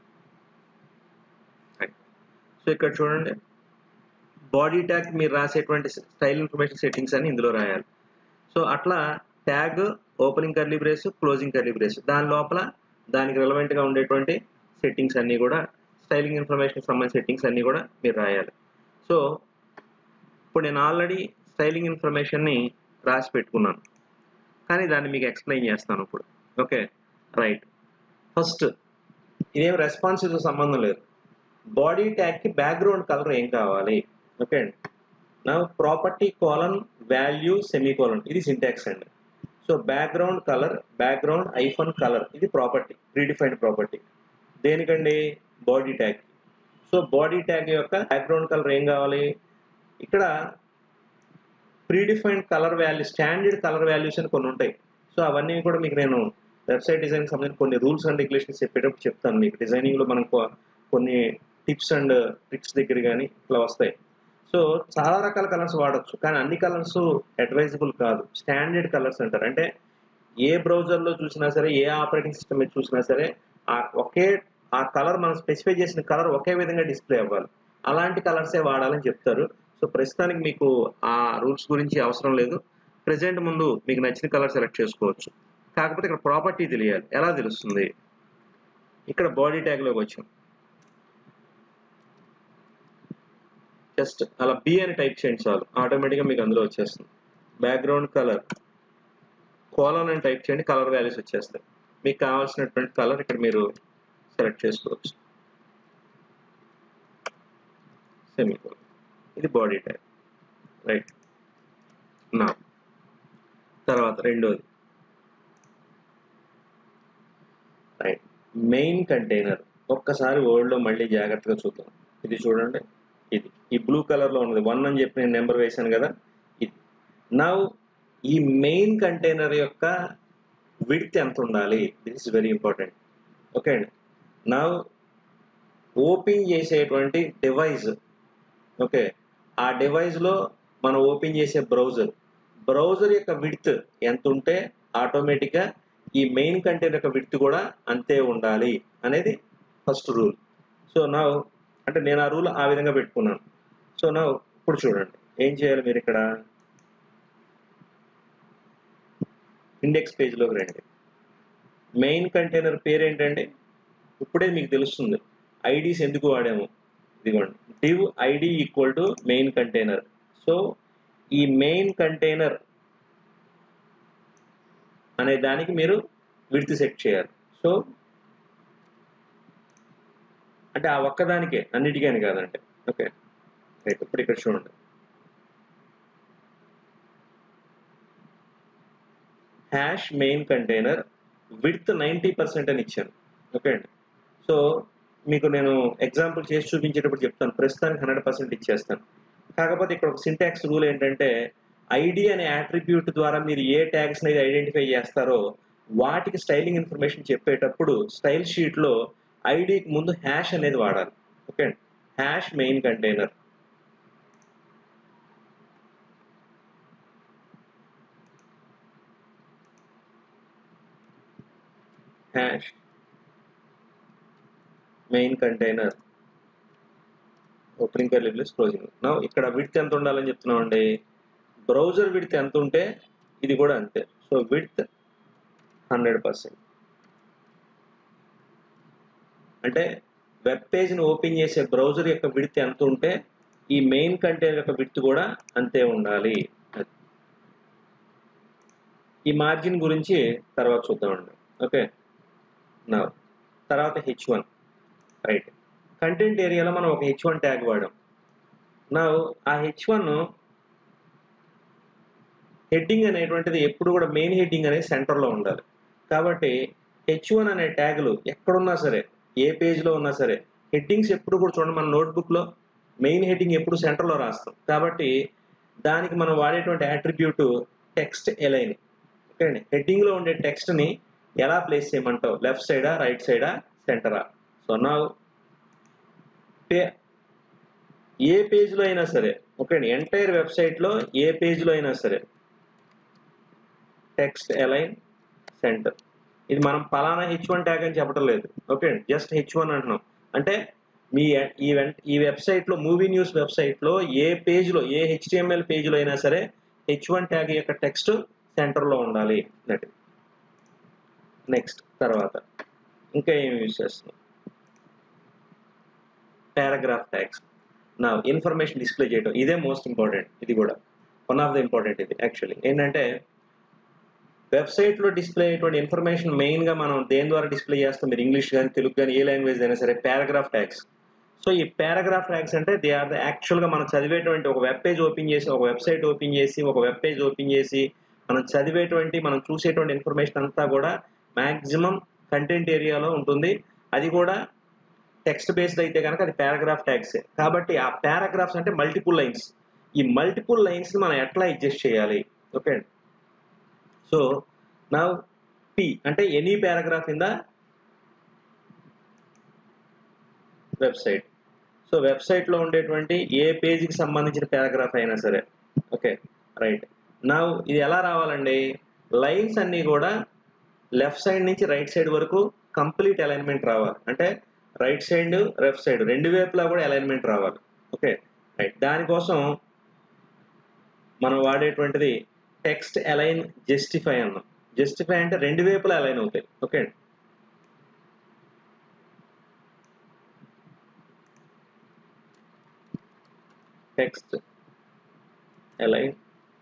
So ఇక్కడ చూడండి బాడీ ట్యాగ్ మీరు రాసేటువంటి స్టైల్ ఇన్ఫర్మేషన్ సెట్టింగ్స్ అని ఇందులో రాయాలి. సో అట్లా tag opening curly brace, closing curly brace, దాని లోపల దానికి రిలవెంట్గా ఉండేటువంటి సెట్టింగ్స్ అన్నీ కూడా స్టైలింగ్ ఇన్ఫర్మేషన్కి సంబంధించిన సెట్టింగ్స్ అన్నీ కూడా మీరు రాయాలి. సో ఇప్పుడు నేను ఆల్రెడీ స్టైలింగ్ ఇన్ఫర్మేషన్ని రాసి పెట్టుకున్నాను, కానీ దాన్ని మీకు ఎక్స్ప్లెయిన్ చేస్తాను ఇప్పుడు. Okay, right. ఫస్ట్ ఇదేం రెస్పాన్సివ్తో సంబంధం లేదు. బాడీ ట్యాగ్కి బ్యాక్గ్రౌండ్ కలర్ ఏం కావాలి? ఓకే అండి. నా property colon value semicolon ఇది సింటాక్స్ అండి. So background colour background hyphen colour ఇది ప్రాపర్టీ, ప్రీడిఫైన్డ్ ప్రాపర్టీ. దేనికండి? Body tag. So body tag యొక్క బ్యాక్గ్రౌండ్ కలర్ ఏం కావాలి? ఇక్కడ predefined colour value, standard colour values అని కొన్ని ఉంటాయి. సో అవన్నీ కూడా మీకు నేను వెబ్సైట్ డిజైన్ సంబంధించి కొన్ని రూల్స్ అండ్ రెగ్యులేషన్స్ చెప్పేటప్పుడు చెప్తాను. మీకు డిజైనింగ్లో మనం కొన్ని టిప్స్ అండ్ ట్రిక్స్ దగ్గర కానీ ఇట్లా వస్తాయి. సో చాలా రకాల కలర్స్ వాడచ్చు, కానీ అన్ని కలర్స్ అడ్వైజబుల్ కాదు. స్టాండర్డ్ కలర్స్ అంటారు. అంటే ఏ బ్రౌజర్లో చూసినా సరే, ఏ ఆపరేటింగ్ సిస్టమ్ మీద చూసినా సరే ఆ ఒకే ఆ కలర్ మనం స్పెసిఫై చేసిన కలర్ ఒకే విధంగా డిస్ప్లే అవ్వాలి. అలాంటి కలర్సే వాడాలని చెప్తారు. సో ప్రస్తుతానికి మీకు ఆ రూల్స్ గురించి అవసరం లేదు. ప్రెజెంట్ ముందు మీకు నచ్చిన కలర్ సెలెక్ట్ చేసుకోవచ్చు. కాకపోతే ఇక్కడ ప్రాపర్టీ తెలియాలి. ఎలా తెలుస్తుంది? ఇక్కడ బాడీ ట్యాగ్లోకి వచ్చాం. జస్ట్ అలా బి అని టైప్ చేయండి చాలు, ఆటోమేటిక్గా మీకు అందులో వచ్చేస్తుంది. బ్యాక్గ్రౌండ్ కలర్ కోలన్ అని టైప్ చేయండి, కలర్ వాల్యూస్ వచ్చేస్తాయి. మీకు కావాల్సినటువంటి కలర్ ఇక్కడ మీరు సెలెక్ట్ చేసుకోవచ్చు. సెమీకోలన్ ఇది బాడీ ట్యాగ్, రైట్. నా తర్వాత రెండోది రైట్ మెయిన్ కంటైనర్. ఒక్కసారి వర్డ్లో మళ్ళీ జాగ్రత్తగా చూద్దాం. ఇది చూడండి, ఇది ఈ బ్లూ కలర్లో ఉన్నది వన్ అని చెప్పి నేను నెంబర్ వేశాను కదా, ఇది. నౌ ఈ మెయిన్ కంటైనర్ యొక్క విడ్త్ ఎంత ఉండాలి? This is very important. Okay అండి. నౌ ఓపెన్ చేసేటువంటి డివైస్, ఓకే, ఆ డివైస్లో మనం ఓపెన్ చేసే బ్రౌజర్ బ్రౌజర్ యొక్క విడ్త్ ఎంత ఉంటే ఆటోమేటిక్గా ఈ మెయిన్ కంటైనర్ యొక్క విడ్త్ కూడా అంతే ఉండాలి అనేది ఫస్ట్ రూల్. సో నా అంటే నేను ఆ రూల్ ఆ విధంగా పెట్టుకున్నాను. సో నా ఇప్పుడు చూడండి ఏం చేయాలి మీరు ఇక్కడ ఇండెక్స్ పేజ్లోకి రండి. మెయిన్ కంటైనర్ పేరు ఏంటంటే ఇప్పుడే మీకు తెలుస్తుంది ఐడీస్ ఎందుకు వాడాము. ఇదిగోండి, div id equal to main container. So ఈ మెయిన్ కంటైనర్ అనే దానికి మీరు విడ్త్ సెట్ చేయాలి. సో అంటే ఆ ఒక్కదానికే, అన్నిటికీ అని కాదంటే. Okay right. ఇప్పుడు ఇక్కడ చూడండి, hash main container width ninety percent అని ఇచ్చాను. ఓకే అండి. సో మీకు నేను ఎగ్జాంపుల్ చేసి చూపించేటప్పుడు చెప్తాను. ప్రస్తుతానికి హండ్రెడ్ పర్సెంట్ ఇచ్చేస్తాను. కాకపోతే ఇక్కడ ఒక సింటాక్స్ రూల్ ఏంటంటే ఐడి అనే యాట్రిబ్యూట్ ద్వారా మీరు ఏ ట్యాగ్స్ అనేది ఐడెంటిఫై చేస్తారో వాటికి స్టైలింగ్ ఇన్ఫర్మేషన్ చెప్పేటప్పుడు స్టైల్ షీట్లో ఐడికి ముందు హ్యాష్ అనేది వాడాలి. ఓకే అండి. Hash main container hash main container opening curly brackets closing. Now ఇక్కడ విడ్త్ ఎంత ఉండాలని చెప్తున్నాం అండి. బ్రౌజర్ విడ్త్ ఎంత ఉంటే ఇది కూడా అంతే. సో విడ్త్ హండ్రెడ్ పర్సెంట్ అంటే వెబ్ పేజ్ని ఓపెన్ చేసే బ్రౌజర్ యొక్క విడ్త్ ఎంత ఉంటే ఈ మెయిన్ కంటైనర్ యొక్క విడ్త్ కూడా అంతే ఉండాలి. ఈ మార్జిన్ గురించి తర్వాత చూద్దామండి. ఓకే నా తర్వాత హెచ్ వన్ రైట్. కంటెంట్ ఏరియాలో మనం ఒక హెచ్ వన్ ట్యాగ్ వాడాం. నా ఆ హెచ్ వన్ హెడ్డింగ్ అనేటువంటిది ఎప్పుడు కూడా మెయిన్ హెడ్డింగ్ అనేది సెంటర్లో ఉండాలి. కాబట్టి హెచ్ వన్ అనే ట్యాగులు ఎక్కడున్నా సరే, ఏ పేజ్లో ఉన్నా సరే, హెడ్డింగ్స్ ఎప్పుడు కూడా చూడండి, మన నోట్బుక్లో మెయిన్ హెడ్డింగ్ ఎప్పుడు సెంటర్లో రాస్తాం. కాబట్టి దానికి మనం వాడేటువంటి యాట్రిబ్యూట్ టెక్స్ట్ ఎలైన్. ఓకే అండి. హెడ్డింగ్లో ఉండే టెక్స్ట్ని ఎలా ప్లేస్ చేయమంటావు? లెఫ్ట్ సైడా, రైట్ సైడా, సెంటరా? సో నా ఏ పేజ్లో అయినా సరే, ఓకే అండి, ఎంటైర్ వెబ్సైట్లో ఏ పేజ్లో అయినా సరే టెక్స్ట్ అలైన్ సెంటర్. ఇది మనం పలానా హెచ్ వన్ ట్యాగ్ అని చెప్పడం లేదు. ఓకే అండి, జస్ట్ హెచ్ వన్ అంటున్నాం. అంటే మీ ఈవెంట్ ఈ వెబ్సైట్లో, మూవీ న్యూస్ వెబ్సైట్లో ఏ పేజ్లో, ఏ హెచ్టిఎంఎల్ పేజ్లో అయినా సరే హెచ్ వన్ ట్యాగ్ యొక్క టెక్స్ట్ సెంటర్లో ఉండాలి. నెక్స్ట్ తర్వాత ఇంకా ఏమి యూజ్ చేస్తున్నాం? Paragraph tags. నా ఇన్ఫర్మేషన్ డిస్ప్లే చేయడం ఇదే మోస్ట్ ఇంపార్టెంట్. ఇది కూడా వన్ ఆఫ్ ద ఇంపార్టెంట్. ఇది యాక్చువల్లీ ఏంటంటే వెబ్సైట్లో డిస్ప్లే అయ్యేటువంటి ఇన్ఫర్మేషన్ మెయిన్గా మనం దేని ద్వారా డిస్ప్లే చేస్తాం? మీరు ఇంగ్లీష్ కానీ, తెలుగు కానీ, ఏ లాంగ్వేజ్ అయినా సరే పారాగ్రాఫ్ ట్యాగ్స్. సో ఈ పారాగ్రాఫ్ ట్యాగ్స్ అంటే దే ఆర్ ద యాక్చువల్గా మనం చదివేటువంటి ఒక వెబ్ పేజ్ ఓపెన్ చేసి ఒక వెబ్సైట్ ఓపెన్ చేసి ఒక వెబ్ పేజ్ ఓపెన్ చేసి మనం చదివేటువంటి మనం చూసేటువంటి ఇన్ఫర్మేషన్ అంతా కూడా మ్యాక్సిమం కంటెంట్ ఏరియాలో ఉంటుంది. అది కూడా టెక్స్ట్ బేస్డ్ అయితే కనుక అది పారాగ్రాఫ్ ట్యాగ్స్. కాబట్టి ఆ పారాగ్రాఫ్స్ అంటే మల్టిపుల్ లైన్స్. ఈ మల్టిపుల్ లైన్స్ మనం ఎట్లా అడ్జస్ట్ చేయాలి? ఓకే, సో నౌ పి అంటే any paragraph in the website. So వెబ్సైట్లో ఉండేటువంటి ఏ పేజీకి సంబంధించిన పారాగ్రాఫ్ అయినా సరే. Okay right. నౌ ఇది ఎలా రావాలండి? లైన్స్ అన్నీ కూడా లెఫ్ట్ సైడ్ నుంచి రైట్ సైడ్ వరకు కంప్లీట్ అలైన్మెంట్ రావాలి. అంటే రైట్ సైడ్ లెఫ్ట్ సైడ్ రెండు వైపులా కూడా అలైన్మెంట్ రావాలి. Okay right. దానికోసం మనం వాడేటువంటిది టెక్స్ట్ అలైన్ జస్టిఫై అన్నాం. జస్టిఫై అంటే రెండు వైపులా అలైన్ అవుతాయి. Okay, text align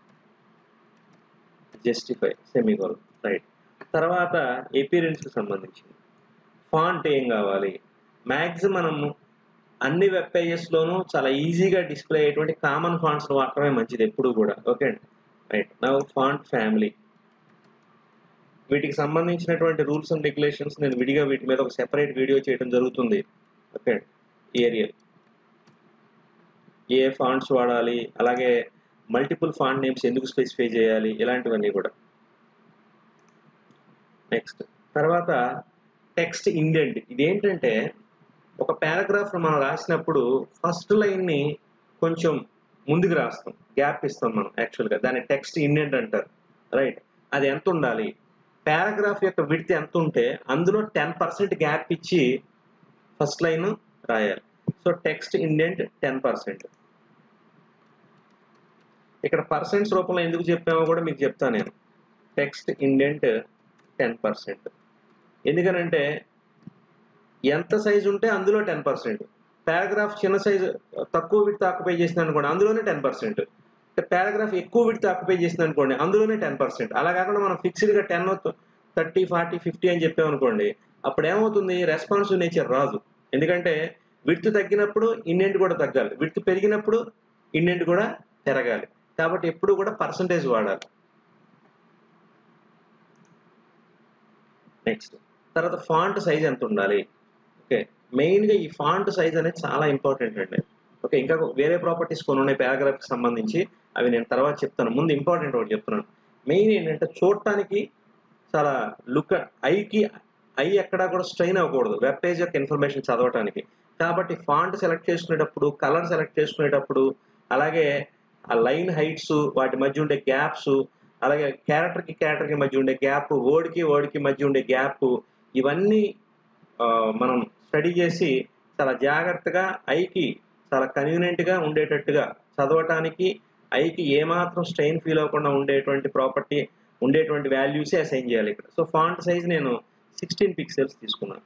justify semicolon right. తర్వాత అపియరెన్స్ కి సంబంధించింది ఫాంట్ ఏం కావాలి? మ్యాక్సిమం మనము అన్ని వెబ్ పేజెస్లోనూ చాలా ఈజీగా డిస్ప్లే అయ్యేటువంటి కామన్ ఫాంట్స్ వాడటమే మంచిది ఎప్పుడు కూడా. Okay right. Now font family, వీటికి సంబంధించినటువంటి రూల్స్ అండ్ రెగ్యులేషన్స్ నేను విడిగా వీటి మీద ఒక సెపరేట్ వీడియో చేయడం జరుగుతుంది. ఓకే, ఏరియల్ ఏ ఫాంట్స్ వాడాలి, అలాగే మల్టిపుల్ ఫాంట్ నేమ్స్ ఎందుకు స్పెసిఫై చేయాలి, ఇలాంటివన్నీ కూడా. నెక్స్ట్ తర్వాత టెక్స్ట్ ఇండెంట్. ఇదేంటంటే ఒక పారాగ్రాఫ్ మనం రాసినప్పుడు ఫస్ట్ లైన్ని కొంచెం ముందుకు రాస్తాం, గ్యాప్ ఇస్తాం మనం. యాక్చువల్గా దాన్ని టెక్స్ట్ ఇండెంట్ అంటారు. రైట్. అది ఎంత ఉండాలి? పారాగ్రాఫ్ యొక్క విడ్త్ ఎంత ఉంటే అందులో టెన్ పర్సెంట్ గ్యాప్ ఇచ్చి ఫస్ట్ లైన్ రాయాలి. So text indent ten percent. ఇక్కడ పర్సెంట్స్ రూపంలో ఎందుకు చెప్పామో కూడా మీకు చెప్తాను నేను. టెక్స్ట్ ఇండెంట్ టెన్ పర్సెంట్ ఎందుకనంటే ఎంత సైజు ఉంటే అందులో టెన్ పర్సెంట్. పారాగ్రాఫ్ చిన్న సైజు తక్కువ విడ్త్ ఆక్యుపై చేసింది అనుకోండి, అందులోనే టెన్ పర్సెంట్. పారాగ్రాఫ్ ఎక్కువ విడ్త్ ఆక్యుపై చేసింది అనుకోండి, అందులోనే టెన్ పర్సెంట్. అలా కాకుండా మనం ఫిక్స్డ్గా టెన్ థర్టీ ఫార్టీ ఫిఫ్టీ అని చెప్పామనుకోండి, అప్పుడు ఏమవుతుంది? రెస్పాన్సివ్ నేచర్ రాదు. ఎందుకంటే విడ్త్ తగ్గినప్పుడు ఇండెంట్ కూడా తగ్గాలి, విడ్త్ పెరిగినప్పుడు ఇండెంట్ కూడా పెరగాలి. కాబట్టి ఎప్పుడు కూడా పర్సంటేజ్ వాడాలి. నెక్స్ట్ తర్వాత ఫాంట్ సైజ్ ఎంత ఉండాలి? ఓకే, మెయిన్గా ఈ ఫాంట్ సైజ్ అనేది చాలా ఇంపార్టెంట్ అండి. ఓకే, ఇంకా వేరే ప్రాపర్టీస్ కొన్ని ఉన్నాయి పారాగ్రాఫ్కి సంబంధించి, అవి నేను తర్వాత చెప్తాను. ముందు ఇంపార్టెంట్ ఒకటి చెప్తున్నాను. మెయిన్ ఏంటంటే చూడటానికి చాలా లుక్, ఐకి ఐ ఎక్కడా కూడా స్ట్రెయిన్ అవ్వకూడదు వెబ్ పేజ్ యొక్క ఇన్ఫర్మేషన్ చదవటానికి. కాబట్టి ఫాంట్ సెలెక్ట్ చేసుకునేటప్పుడు, కలర్ సెలెక్ట్ చేసుకునేటప్పుడు, అలాగే ఆ లైన్ హైట్స్, వాటి మధ్య ఉండే గ్యాప్స్, అలాగే క్యారెక్టర్కి క్యారెక్టర్కి మధ్య ఉండే గ్యాప్, వర్డ్కి వర్డ్కి మధ్య ఉండే గ్యాప్, ఇవన్నీ మనం స్టడీ చేసి చాలా జాగ్రత్తగా ఐకి చాలా కన్వీనియంట్గా ఉండేటట్టుగా చదవటానికి, ఐకి ఏమాత్రం స్ట్రెయిన్ ఫీల్ అవ్వకుండా ఉండేటువంటి ప్రాపర్టీ ఉండేటువంటి వాల్యూసే అసైన్ చేయాలి ఇక్కడ. సో ఫాంట్ సైజ్ నేను సిక్స్టీన్ పిక్సెల్స్ తీసుకున్నాను.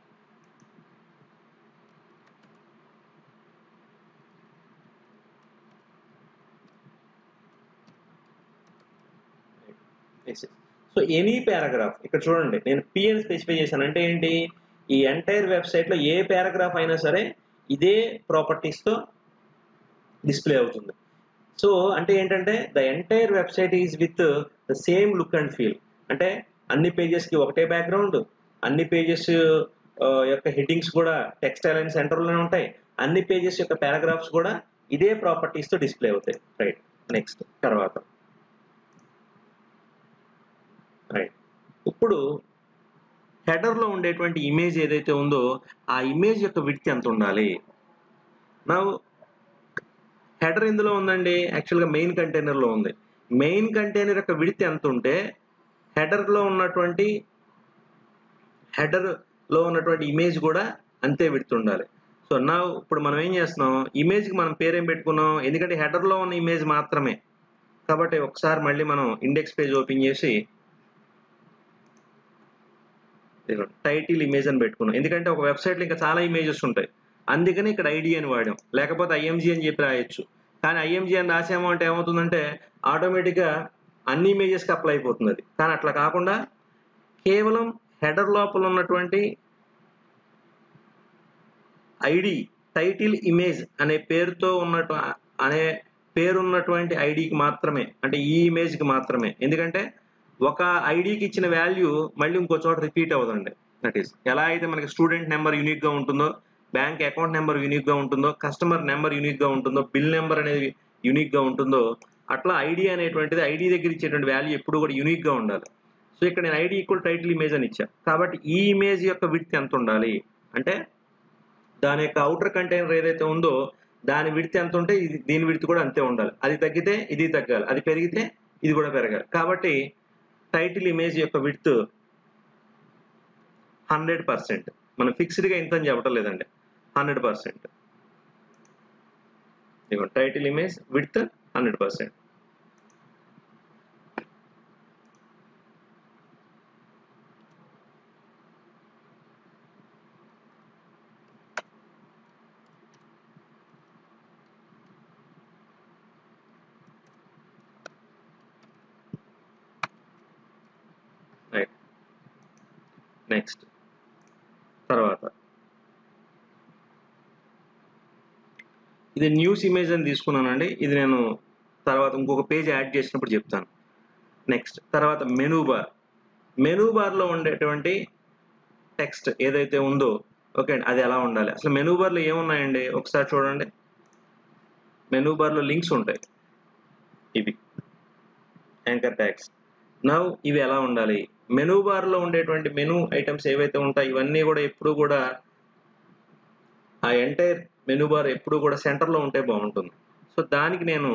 సో ఎనీ పారాగ్రాఫ్, ఇక్కడ చూడండి నేను పి అని స్పెసిఫై చేశాను. అంటే ఏంటి? ఈ ఎంటైర్ వెబ్సైట్లో ఏ పారాగ్రాఫ్ అయినా సరే ఇదే ప్రాపర్టీస్తో డిస్ప్లే అవుతుంది. సో అంటే ఏంటంటే the entire website is with the same look and feel. అంటే అన్ని పేజెస్కి ఒకటే బ్యాక్గ్రౌండ్, అన్ని పేజెస్ యొక్క హెడ్డింగ్స్ కూడా టెక్స్ట్ అలైన్ సెంటర్లోనే ఉంటాయి, అన్ని పేజెస్ యొక్క పారాగ్రాఫ్స్ కూడా ఇదే ప్రాపర్టీస్తో డిస్ప్లే అవుతాయి. రైట్. నెక్స్ట్ తర్వాత రైట్ ఇప్పుడు హెడర్లో ఉండేటువంటి ఇమేజ్ ఏదైతే ఉందో ఆ ఇమేజ్ యొక్క విడ్త్ ఎంత ఉండాలి? నా హెడర్ ఇందులో ఉందండి, యాక్చువల్గా మెయిన్ కంటైనర్లో ఉంది. మెయిన్ కంటైనర్ యొక్క విడ్త్ ఎంత ఉంటే హెడర్లో ఉన్నటువంటి హెడర్లో ఉన్నటువంటి ఇమేజ్ కూడా అంతే విడ్త్ ఉండాలి. సో నా ఇప్పుడు మనం ఏం చేస్తున్నాం? ఇమేజ్కి మనం పేరేం పెట్టుకున్నాం? ఎందుకంటే హెడర్లో ఉన్న ఇమేజ్ మాత్రమే కాబట్టి ఒకసారి మళ్ళీ మనం ఇండెక్స్ పేజ్ ఓపెన్ చేసి టైటిల్ ఇమేజ్ అని పెట్టుకున్నాం. ఎందుకంటే ఒక వెబ్సైట్లో ఇంకా చాలా ఇమేజెస్ ఉంటాయి, అందుకని ఇక్కడ ఐడి అని వాడాం. లేకపోతే ఐఎంజీ అని చెప్పి రాయొచ్చు. కానీ ఐఎంజీ అని రాసాము అంటే ఏమవుతుందంటే ఆటోమేటిక్గా అన్ని ఇమేజెస్కి అప్లై అయిపోతుంది అది. కానీ అట్లా కాకుండా కేవలం హెడర్ లోపల ఉన్నటువంటి ఐడి టైటిల్ ఇమేజ్ అనే పేరుతో ఉన్నట్టు అనే పేరున్నటువంటి ఐడికి మాత్రమే, అంటే ఈ ఇమేజ్కి మాత్రమే. ఎందుకంటే ఒక ఐడికి ఇచ్చిన వాల్యూ మళ్ళీ ఇంకో చోట రిపీట్ అవ్వదండి. దట్ ఈస్ ఎలా అయితే మనకి స్టూడెంట్ నెంబర్ యూనిక్గా ఉంటుందో, బ్యాంక్ అకౌంట్ నెంబర్ యూనిక్గా ఉంటుందో, కస్టమర్ నెంబర్ యూనిక్గా ఉంటుందో, బిల్ నెంబర్ అనేది యూనిక్గా ఉంటుందో, అట్లా ఐడి అనేటువంటిది ఐడి దగ్గర ఇచ్చేటువంటి వాల్యూ ఎప్పుడు కూడా యూనిక్గా ఉండాలి. సో ఇక్కడ నేను ఐడి ఈక్వల్ టైటిల్ ఇమేజ్ అని ఇచ్చా. కాబట్టి ఈ ఇమేజ్ యొక్క విడ్త్ ఎంత ఉండాలి అంటే దాని యొక్క అవుటర్ కంటైనర్ ఏదైతే ఉందో దాని విడ్త్ ఎంత ఉంటే ఇది దీని విడ్త్ కూడా అంతే ఉండాలి. అది తగ్గితే ఇది తగ్గాలి, అది పెరిగితే ఇది కూడా పెరగాలి. కాబట్టి టైటిల్ ఇమేజ్ యొక్క విడ్త్ హండ్రెడ్ పర్సెంట్ మనం ఫిక్స్డ్గా ఇంత అని చెప్పటం లేదండి, హండ్రెడ్ పర్సెంట్ ఇదిగో title image width hundred percent. Right, next తర్వాత ఇది న్యూస్ ఇమేజ్ అని తీసుకున్నానండి. ఇది నేను తర్వాత ఇంకొక పేజ్ యాడ్ చేసినప్పుడు చెప్తాను. నెక్స్ట్ తర్వాత మెనూ బార్. మెనూ బార్లో ఉండేటువంటి టెక్స్ట్ ఏదైతే ఉందో ఓకే అండి, అది ఎలా ఉండాలి? అసలు మెనూ బార్లో ఏమున్నాయండి ఒకసారి చూడండి. మెనూ బార్లో లింక్స్ ఉంటాయి, ఇవి యాంకర్ ట్యాగ్స్. నవ్ ఇవి ఎలా ఉండాలి? మెనూ బార్లో ఉండేటువంటి మెనూ ఐటమ్స్ ఏవైతే ఉంటాయి ఇవన్నీ కూడా ఎప్పుడు కూడా ఆ ఎంటైర్ మెనూ బార్ ఎప్పుడు కూడా సెంటర్లో ఉంటే బాగుంటుంది. సో దానికి నేను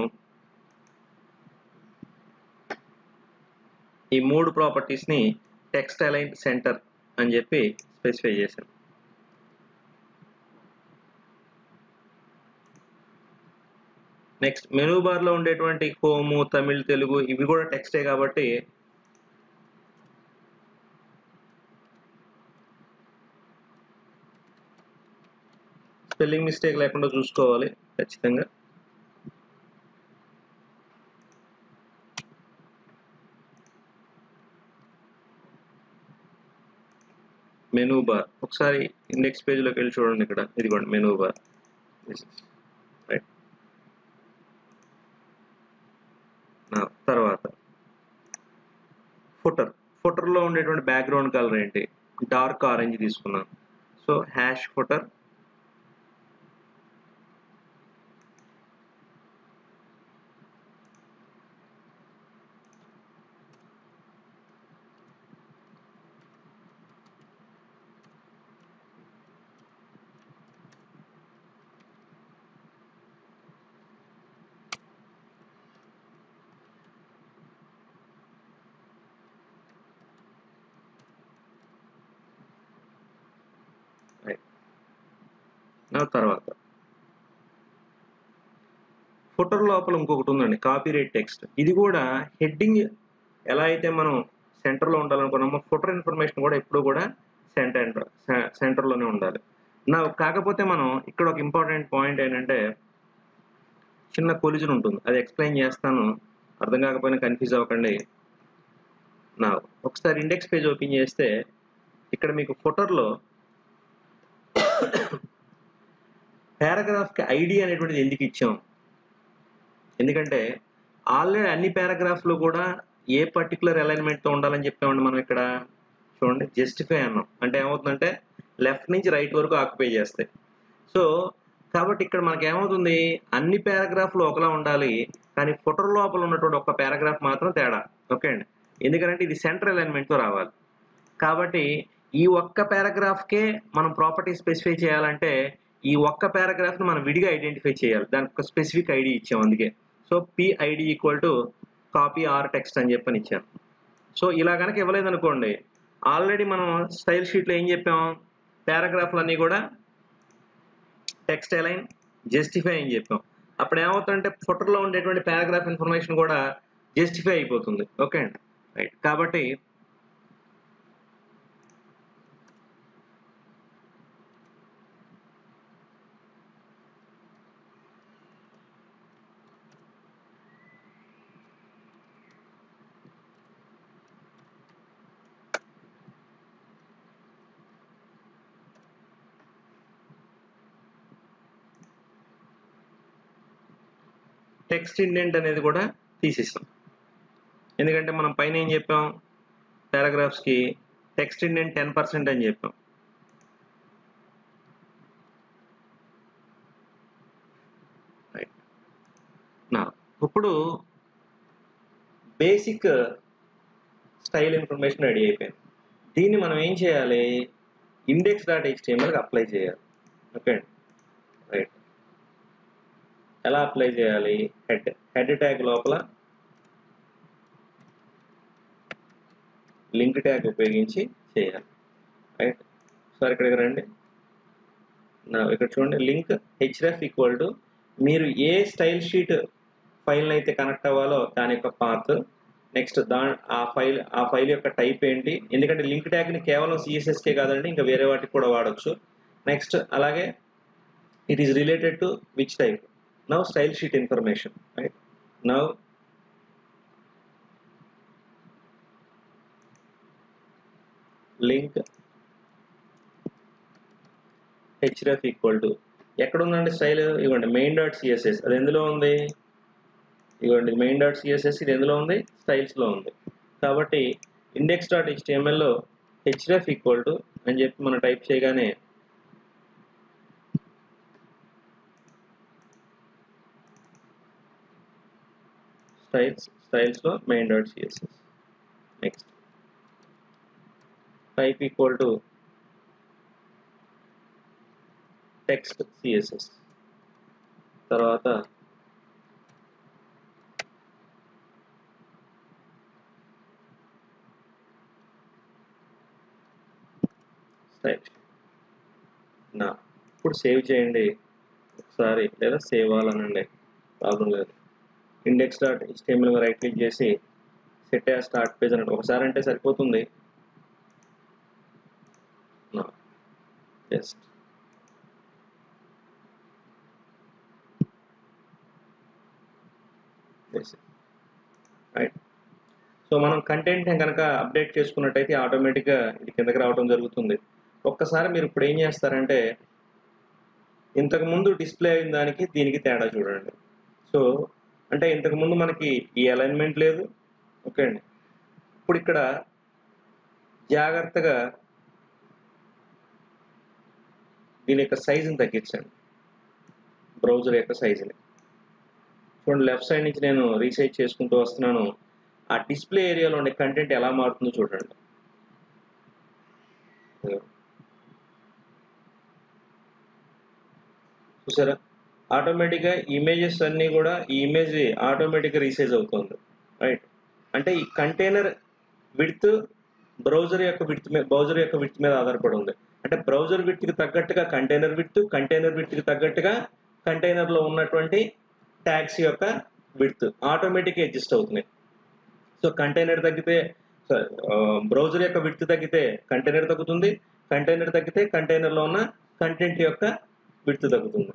ఈ మూడు ప్రాపర్టీస్ని టెక్స్ట్ అలైన్ సెంటర్ అని చెప్పి స్పెసిఫై చేశాను. నెక్స్ట్ మెనూ బార్లో ఉండేటువంటి హోము, తమిళ్, తెలుగు ఇవి కూడా టెక్స్టే కాబట్టి స్పెల్లింగ్ మిస్టేక్ లేకుండా చూసుకోవాలి ఖచ్చితంగా. మెనూ బార్ ఒకసారి ఇండెక్స్ పేజ్లోకి వెళ్ళి చూడండి. ఇక్కడ ఇదిగోండి మెనూ బార్. రైట్, తర్వాత ఫుటర్. ఫుటర్లో ఉండేటువంటి బ్యాక్గ్రౌండ్ కలర్ ఏంటి? డార్క్ ఆరెంజ్ తీసుకున్నాను. సో హ్యాష్ ఫుటర్ తర్వాత ఫుటర్ లోపల ఇంకొకటి ఉందండి, కాపీరైట్ టెక్స్ట్. ఇది కూడా హెడ్డింగ్ ఎలా అయితే మనం సెంటర్లో ఉండాలనుకున్నామో ఫుటర్ ఇన్ఫర్మేషన్ కూడా ఎప్పుడు కూడా సెంటర్ సెంటర్లోనే ఉండాలి. నా కాకపోతే మనం ఇక్కడ ఒక ఇంపార్టెంట్ పాయింట్ ఏంటంటే చిన్న కొలిజన్ ఉంటుంది, అది ఎక్స్ప్లెయిన్ చేస్తాను, అర్థం కాకపోయినా కన్ఫ్యూజ్ అవ్వకండి. నా ఒకసారి ఇండెక్స్ పేజ్ ఓపెన్ చేస్తే ఇక్కడ మీకు ఫుటర్లో పారాగ్రాఫ్కి ఐడి అనేటువంటిది ఎందుకు ఇచ్చాం? ఎందుకంటే ఆల్రెడీ అన్ని పారాగ్రాఫ్లో కూడా ఏ పర్టికులర్ అలైన్మెంట్తో ఉండాలని చెప్పామండి మనం. ఇక్కడ చూడండి జస్టిఫై అన్నాం అంటే ఏమవుతుందంటే లెఫ్ట్ నుంచి రైట్ వరకు ఆక్యుపై చేస్తాయి. సో కాబట్టి ఇక్కడ మనకి ఏమవుతుంది, అన్ని పారాగ్రాఫ్లు ఒకలా ఉండాలి కానీ ఫుటర్ లోపల ఉన్నటువంటి ఒక్క పారాగ్రాఫ్ మాత్రం తేడా. ఓకే అండి, ఎందుకంటే ఇది సెంటర్ అలైన్మెంట్తో రావాలి. కాబట్టి ఈ ఒక్క పారాగ్రాఫ్కే మనం ప్రాపర్టీ స్పెసిఫై చేయాలంటే ఈ ఒక్క పారాగ్రాఫ్ని మనం విడిగా ఐడెంటిఫై చేయాలి, దానికి ఒక స్పెసిఫిక్ ఐడి ఇచ్చాం అందుకే. So P ID equal to copy or text అని చెప్పని ఇచ్చాను. సో ఇలా కనుక ఇవ్వలేదనుకోండి, ఆల్రెడీ మనం స్టైల్ షీట్లో ఏం చెప్పాం, పారాగ్రాఫ్లన్నీ కూడా టెక్స్ట్ అలైన్ జస్టిఫై అని చెప్పాం. అప్పుడు ఏమవుతుందంటే ఫుటర్లో ఉండేటువంటి పారాగ్రాఫ్ ఇన్ఫర్మేషన్ కూడా జస్టిఫై అయిపోతుంది. ఓకే అండి, రైట్. కాబట్టి టెక్స్ట్ ఇండెంట్ అనేది కూడా తీసేసాం. ఎందుకంటే మనం పైన ఏం చెప్పాం, పారాగ్రాఫ్స్కి టెక్స్ట్ ఇండెంట్ టెన్ పర్సెంట్ అని చెప్పాం. నా ఇప్పుడు బేసిక్ స్టైల్ ఇన్ఫర్మేషన్ రెడీ అయిపోయింది. దీన్ని మనం ఏం చేయాలి, ఇండెక్స్ డాట్ హెచ్టిఎంఎల్కి అప్లై చేయాలి. Okay right. ఎలా అప్లై చేయాలి, హెడ్ హెడ్ ట్యాగ్ లోపల లింక్ ట్యాగ్ ఉపయోగించి చేయాలి. రైట్. సార్ ఇక్కడికి రండి. నా ఇక్కడ చూడండి, లింక్ హెచ్రెఫ్ ఈక్వల్ టు మీరు ఏ స్టైల్ షీట్ ఫైల్ అయితే కనెక్ట్ అవ్వాలో దాని యొక్క పాత్, నెక్స్ట్ దా ఆ ఫైల్ ఆ ఫైల్ యొక్క టైప్ ఏంటి, ఎందుకంటే లింక్ ట్యాగ్ని కేవలం సిఎస్ఎస్కే కాదండి, ఇంకా వేరే వాటికి కూడా వాడచ్చు. నెక్స్ట్ అలాగే it is related to which type. Now style sheet information. Right. Now link href equal to ఎక్కడ ఉందండి స్టైల్, ఇవ్వండి మెయిన్ డాట్ సిఎస్ఎస్. అది ఎందులో ఉంది, ఇవ్వండి మెయిన్ డాట్ సిఎస్ఎస్. ఇది ఎందులో ఉంది, స్టైల్స్లో ఉంది. కాబట్టి ఇండెక్స్ డాట్ హెచ్టిఎంఎల్లో హెచ్రెఫ్ ఈక్వల్ టు అని చెప్పి మనం టైప్ చేయగానే స్టైల్స్ స్టైల్స్లో main dot CSS. Next type equal to text CSS. తర్వాత స్టైల్. నా ఇప్పుడు సేవ్ చేయండి ఒకసారి, లేదా సేవ్ అవ్వాలనండి, ప్రాబ్లం లేదు. Index dot HTML right click చేసి సెట్ యాజ్ స్టార్ట్ పేజ్ అన్నట్టు ఒకసారి అంటే సరిపోతుంది. Just right. సో మనం కంటెంట్ని కనుక అప్డేట్ చేసుకున్నట్టయితే ఆటోమేటిక్గా ఇది కిందకి రావడం జరుగుతుంది. ఒక్కసారి మీరు ఇప్పుడు ఏం చేస్తారంటే, ఇంతకుముందు డిస్ప్లే అయిన దానికి దీనికి తేడా చూడండి. సో అంటే ఇంతకుముందు మనకి ఈ అలైన్మెంట్ లేదు. ఓకే అండి. ఇప్పుడు ఇక్కడ జాగ్రత్తగా దీని యొక్క సైజుని తగ్గించండి, బ్రౌజర్ యొక్క సైజుని చూడండి. లెఫ్ట్ సైడ్ నుంచి నేను రీసైజ్ చేసుకుంటూ వస్తున్నాను. ఆ డిస్ప్లే ఏరియాలో ఉండే కంటెంట్ ఎలా మారుతుందో చూడండి. చూసారా, ఆటోమేటిక్గా ఇమేజెస్ అన్నీ కూడా ఈ ఇమేజ్ ఆటోమేటిక్గా రీసైజ్ అవుతుంది. రైట్. అంటే ఈ కంటైనర్ విడ్త్ బ్రౌజర్ యొక్క విడ్త్ మీద బ్రౌజర్ యొక్క విడ్త్ మీద ఆధారపడి ఉంది. అంటే బ్రౌజర్ విడ్త్కి తగ్గట్టుగా కంటైనర్ విడ్త్, కంటైనర్ విడ్త్కి తగ్గట్టుగా కంటైనర్లో ఉన్నటువంటి ట్యాగ్స్ యొక్క విడ్త్ ఆటోమేటిక్గా అడ్జస్ట్ అవుతున్నాయి. సో కంటైనర్ తగ్గితే బ్రౌజర్ యొక్క విడ్త్ తగ్గితే కంటైనర్ తగ్గుతుంది, కంటైనర్ తగ్గితే కంటైనర్లో ఉన్న కంటెంట్ యొక్క విడ్త్ తగ్గుతుంది.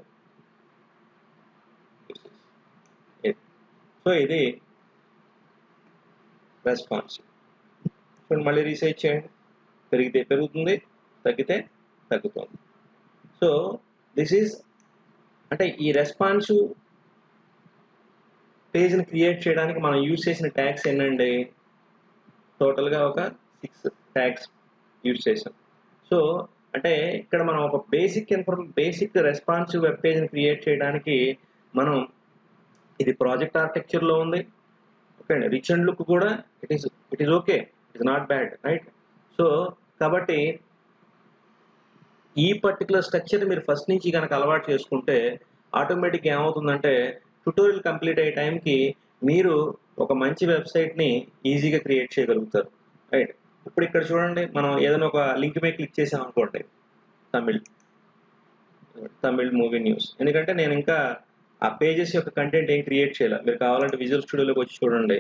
సో ఇది రెస్పాన్స్. చూడండి, మళ్ళీ రీసైజ్ చేయండి. పెరిగితే పెరుగుతుంది, తగ్గితే తగ్గుతుంది. సో దిస్ ఈజ్ అంటే ఈ రెస్పాన్సివ్ పేజ్ని క్రియేట్ చేయడానికి మనం యూజ్ చేసిన ట్యాగ్స్ ఏంటండి, టోటల్గా ఒక సిక్స్ ట్యాగ్స్ యూజ్ చేసాం. సో అంటే ఇక్కడ మనం ఒక basic inform basic responsive web పేజ్ని క్రియేట్ చేయడానికి మనం ఇది ప్రాజెక్ట్ ఆర్కిటెక్చర్లో ఉంది. ఓకే అండి. రిచ్ అండ్ లుక్ కూడా it is it is okay, it is not bad. Right. So కాబట్టి ఈ పర్టికులర్ స్ట్రక్చర్ మీరు ఫస్ట్ నుంచి కనుక అలవాటు చేసుకుంటే ఆటోమేటిక్గా ఏమవుతుందంటే ట్యుటోరియల్ కంప్లీట్ అయ్యే టైంకి మీరు ఒక మంచి వెబ్సైట్ని ఈజీగా క్రియేట్ చేయగలుగుతారు. రైట్. ఇప్పుడు ఇక్కడ చూడండి, మనం ఏదైనా ఒక లింక్ మీద క్లిక్ చేసాం అనుకోండి, తమిళ్ తమిళ్ మూవీ న్యూస్. ఎందుకంటే నేను ఇంకా ఆ పేజెస్ యొక్క కంటెంట్ ఏం క్రియేట్ చేయాలి. మీరు కావాలంటే విజువల్ స్టూడియోలోకి వచ్చి చూడండి.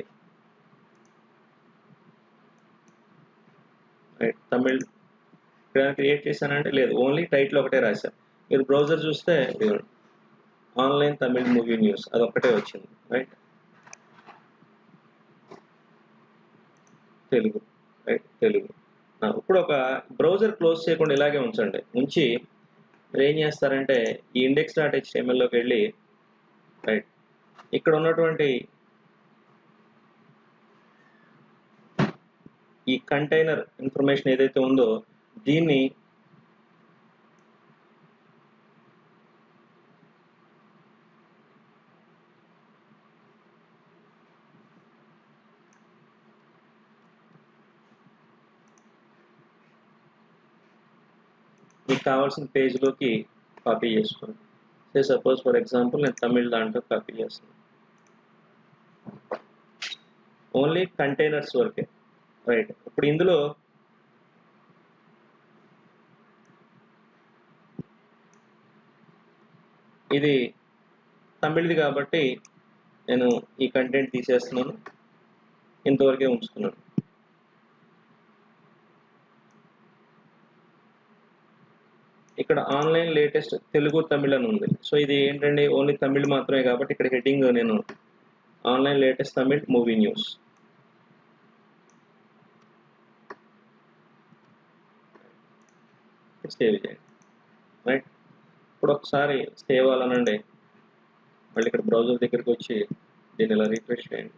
రైట్. తమిళ్ ఇక్కడ క్రియేట్ చేశానంటే లేదు, ఓన్లీ టైటిల్ ఒకటే రాశాను. మీరు బ్రౌజర్ చూస్తే ఆన్లైన్ తమిళ్ మూవీ న్యూస్ అదొక్కటే వచ్చింది. రైట్. తెలుగు. రైట్. తెలుగు. ఇప్పుడు ఒక బ్రౌజర్ క్లోజ్ చేయకుండా ఇలాగే ఉంచండి. ఉంచి మీరు ఏం చేస్తారంటే ఈ ఇండెక్స్ డాట్ హెచ్టిఎంఎల్లోకి వెళ్ళి రైట్ ఇక్కడ ఉన్నటువంటి ఈ కంటైనర్ ఇన్ఫర్మేషన్ ఏదైతే ఉందో దీన్ని మీకు కావాల్సిన పేజ్లోకి కాపీ చేసుకోండి. సే సపోజ్ ఫర్ ఎగ్జాంపుల్ నేను తమిళ్ దాంట్లో కాపీ చేస్తున్నాను, ఓన్లీ కంటైనర్స్ వరకే, రైట్. ఇప్పుడు ఇందులో ఇది తమిళ్ది కాబట్టి నేను ఈ కంటెంట్ తీసేస్తున్నాను, ఇంతవరకే ఉంచుతున్నాను. ఇక్కడ ఆన్లైన్ లేటెస్ట్ తెలుగు తమిళ్ అని ఉంది. సో ఇది ఏంటండి, ఓన్లీ తమిళ్ మాత్రమే కాబట్టి ఇక్కడ హెడ్డింగ్ నేను online latest Tamil movie news. Save చేయండి, రైట్. ఇప్పుడు ఒకసారి సేవ్ అవ్వాలనండి, మళ్ళీ ఇక్కడ బ్రౌజర్ దగ్గరికి వచ్చి దీన్ని ఇలా రిఫ్రెష్ చేయండి.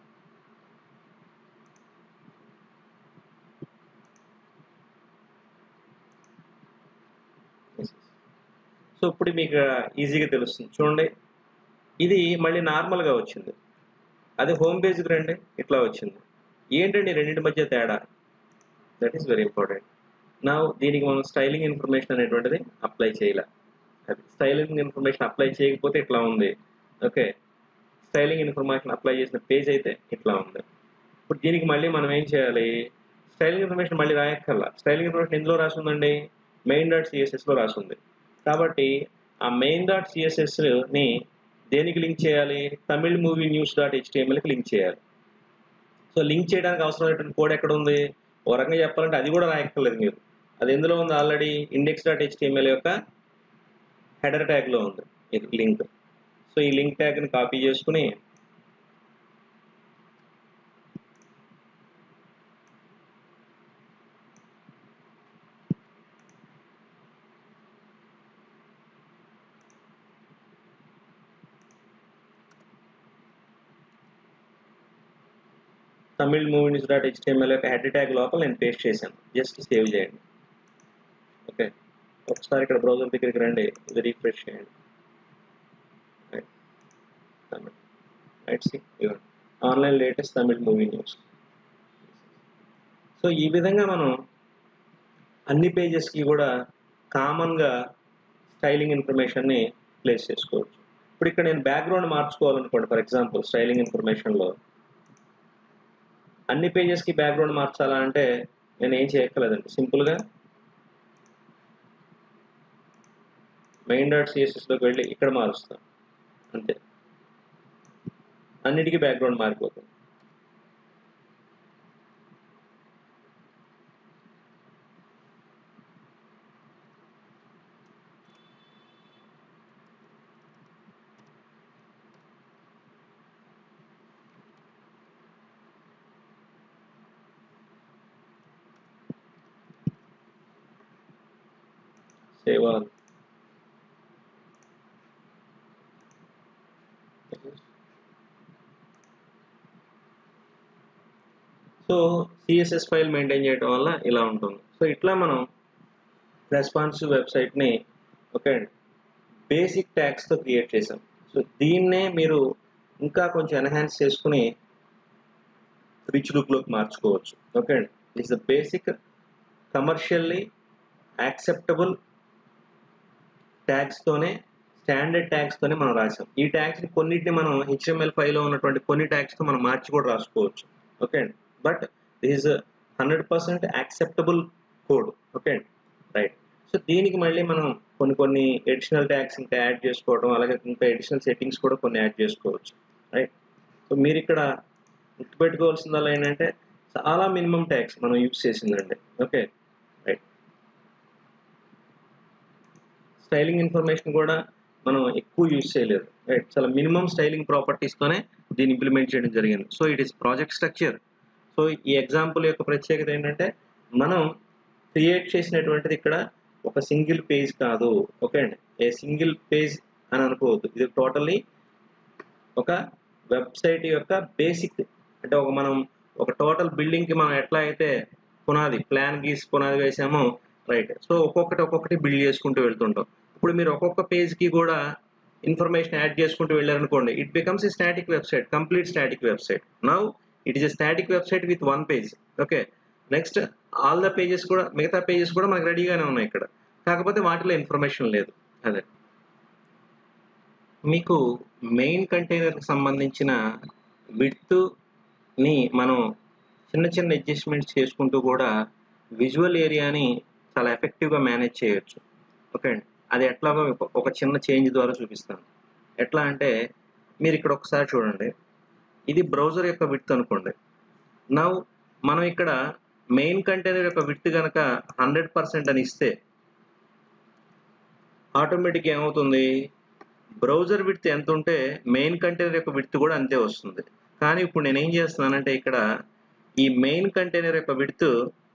సో ఇప్పుడు మీకు ఈజీగా తెలుస్తుంది చూడండి, ఇది మళ్ళీ నార్మల్గా వచ్చింది. అది హోమ్ పేజ్కి రండి, ఇట్లా వచ్చింది. ఏంటండి రెండింటి మధ్య తేడా? That is very important. నా దీనికి మనం స్టైలింగ్ ఇన్ఫర్మేషన్ అనేటువంటిది అప్లై చేయాలి. అది స్టైలింగ్ ఇన్ఫర్మేషన్ అప్లై చేయకపోతే ఇట్లా ఉంది, ఓకే. స్టైలింగ్ ఇన్ఫర్మేషన్ అప్లై చేసిన పేజ్ అయితే ఇట్లా ఉంది. ఇప్పుడు దీనికి మళ్ళీ మనం ఏం చేయాలి, స్టైలింగ్ ఇన్ఫర్మేషన్ మళ్ళీ రాయక్కర్లా. స్టైలింగ్ ఇన్ఫర్మేషన్ ఎందులో రాసి ఉందండి, మెయిన్ డాట్ సిఎస్ఎస్లో రాసి ఉంది. కాబట్టి ఆ మెయిన్ డాట్ సిఎస్ఎస్ని దేనికి లింక్ చేయాలి, తమిళ్ మూవీ న్యూస్ డాట్ హెచ్టిఎంఎల్కి లింక్ చేయాలి. సో లింక్ చేయడానికి అవసరమైనటువంటి కోడ్ ఎక్కడ ఉంది, ఓ రకంగా చెప్పాలంటే అది కూడా రాయక్కర్లేదు మీరు. అది ఎందులో ఉంది, ఆల్రెడీ ఇండెక్స్ డాట్ హెచ్టిఎంఎల్ యొక్క హెడర్ ట్యాగ్లో ఉంది ఇది లింక్. సో ఈ లింక్ ట్యాగ్ని కాపీ చేసుకుని Tamil movie news dot HTML యొక్క హెడ్ ట్యాగ్ లోపల నేను పేస్ట్ చేశాను. జస్ట్ సేవ్ చేయండి, ఓకే. ఒకసారి ఇక్కడ బ్రౌజర్ దగ్గరికి రండి, ఇది రిఫ్రెష్ చేయండి, right. See online latest Tamil movie news. So ఈ విధంగా మనం అన్ని పేజెస్కి కూడా కామన్గా స్టైలింగ్ ఇన్ఫర్మేషన్ని ప్లేస్ చేసుకోవచ్చు. ఇప్పుడు ఇక్కడ నేను బ్యాక్గ్రౌండ్ మార్చుకోవాలనుకోండి, ఫర్ ఎగ్జాంపుల్ స్టైలింగ్ ఇన్ఫర్మేషన్లో అన్ని పేజెస్కి బ్యాక్గ్రౌండ్ మార్చాలా అంటే నేను ఏం చేయక్కర్లేదండి, సింపుల్గా మెయిన్ డాట్ సిఎస్ఎస్లోకి వెళ్ళి ఇక్కడ మారుస్తాను, అంతే. అన్నిటికీ బ్యాక్గ్రౌండ్ మారిపోతుంది. Save all. So CSS file maintain చేయడం వల్ల ఇలా ఉంటుంది. సో ఇట్లా మనం రెస్పాన్సివ్ వెబ్సైట్ని ఓకే బేసిక్ ట్యాగ్స్తో క్రియేట్ చేసాం. సో దీన్నే మీరు ఇంకా కొంచెం ఎన్హాన్స్ చేసుకుని రిచ్ లుక్లోకి మార్చుకోవచ్చు. ఓకే అండి, this the basic commercially acceptable ట్యాగ్స్తోనే, స్టాండర్డ్ ట్యాగ్స్తోనే మనం రాసాం. ఈ ట్యాగ్స్ని కొన్నిటిని మనం హెచ్టిఎంఎల్ ఫైల్లో ఉన్నటువంటి కొన్ని ట్యాగ్స్తో మనం మార్చి కూడా రాసుకోవచ్చు. ఓకే అండి, but this is hundred percent acceptable code. Okay అండి, రైట్. సో దీనికి మళ్ళీ మనం కొన్ని కొన్ని ఎడిషనల్ ట్యాగ్స్ ఇంకా యాడ్ చేసుకోవడం, అలాగే ఇంకా ఎడిషనల్ సెట్టింగ్స్ కూడా కొన్ని యాడ్ చేసుకోవచ్చు, రైట్. సో మీరు ఇక్కడ గుర్తుపెట్టుకోవాల్సిందల్లా ఏంటంటే చాలా మినిమం ట్యాగ్స్ మనం యూజ్ చేసిందండి. Okay right. స్టైలింగ్ ఇన్ఫర్మేషన్ కూడా మనం ఎక్కువ యూజ్ చేయలేదు, రైట్. చాలా మినిమం స్టైలింగ్ ప్రాపర్టీస్తోనే దీన్ని ఇంప్లిమెంట్ చేయడం జరిగింది. So it is project structure. So ఈ ఎగ్జాంపుల్ యొక్క ప్రత్యేకత ఏంటంటే మనం క్రియేట్ చేసినటువంటిది ఇక్కడ ఒక సింగిల్ పేజ్ కాదు. ఓకే అండి, ఏ సింగిల్ పేజ్ అని అనుకోవద్దు, ఇది టోటల్లీ ఒక వెబ్సైట్ యొక్క బేసిక్, అంటే ఒక మనం ఒక టోటల్ బిల్డింగ్కి మనం ఎట్లా అయితే పునాది ప్లాన్ గీసి పునాది వేసామో, రైట్. సో ఒక్కొక్కటి ఒక్కొక్కటి బిల్డ్ చేసుకుంటూ వెళ్తుంటాం. ఇప్పుడు మీరు ఒక్కొక్క పేజ్కి కూడా ఇన్ఫర్మేషన్ యాడ్ చేసుకుంటూ వెళ్ళారనుకోండి, it becomes a static website, complete static website. Now it is a static website with one page. Okay, next all the pages కూడా, మిగతా పేజెస్ కూడా మనకు రెడీగానే ఉన్నాయి ఇక్కడ, కాకపోతే వాటిలో ఇన్ఫర్మేషన్ లేదు. అదే మీకు మెయిన్ కంటైనర్కి సంబంధించిన విడ్త్ని మనం చిన్న చిన్న అడ్జస్ట్మెంట్స్ చేసుకుంటూ కూడా విజువల్ ఏరియాని చాలా ఎఫెక్టివ్గా మేనేజ్ చేయొచ్చు. ఓకే అండి, అది ఎట్లాగో ఒక చిన్న చేంజ్ ద్వారా చూపిస్తాను. ఎట్లా అంటే మీరు ఇక్కడ ఒకసారి చూడండి, ఇది బ్రౌజర్ యొక్క విడ్త్ అనుకోండి. నౌ మనం ఇక్కడ మెయిన్ కంటైనర్ యొక్క విడ్త్ కనుక హండ్రెడ్ పర్సెంట్ అని ఇస్తే ఆటోమేటిక్ ఏమవుతుంది, బ్రౌజర్ విడ్త్ ఎంత ఉంటే మెయిన్ కంటైనర్ యొక్క విడ్త్ కూడా అంతే వస్తుంది. కానీ ఇప్పుడు నేను ఏం చేస్తున్నానంటే ఇక్కడ ఈ మెయిన్ కంటైనర్ యొక్క విడ్త్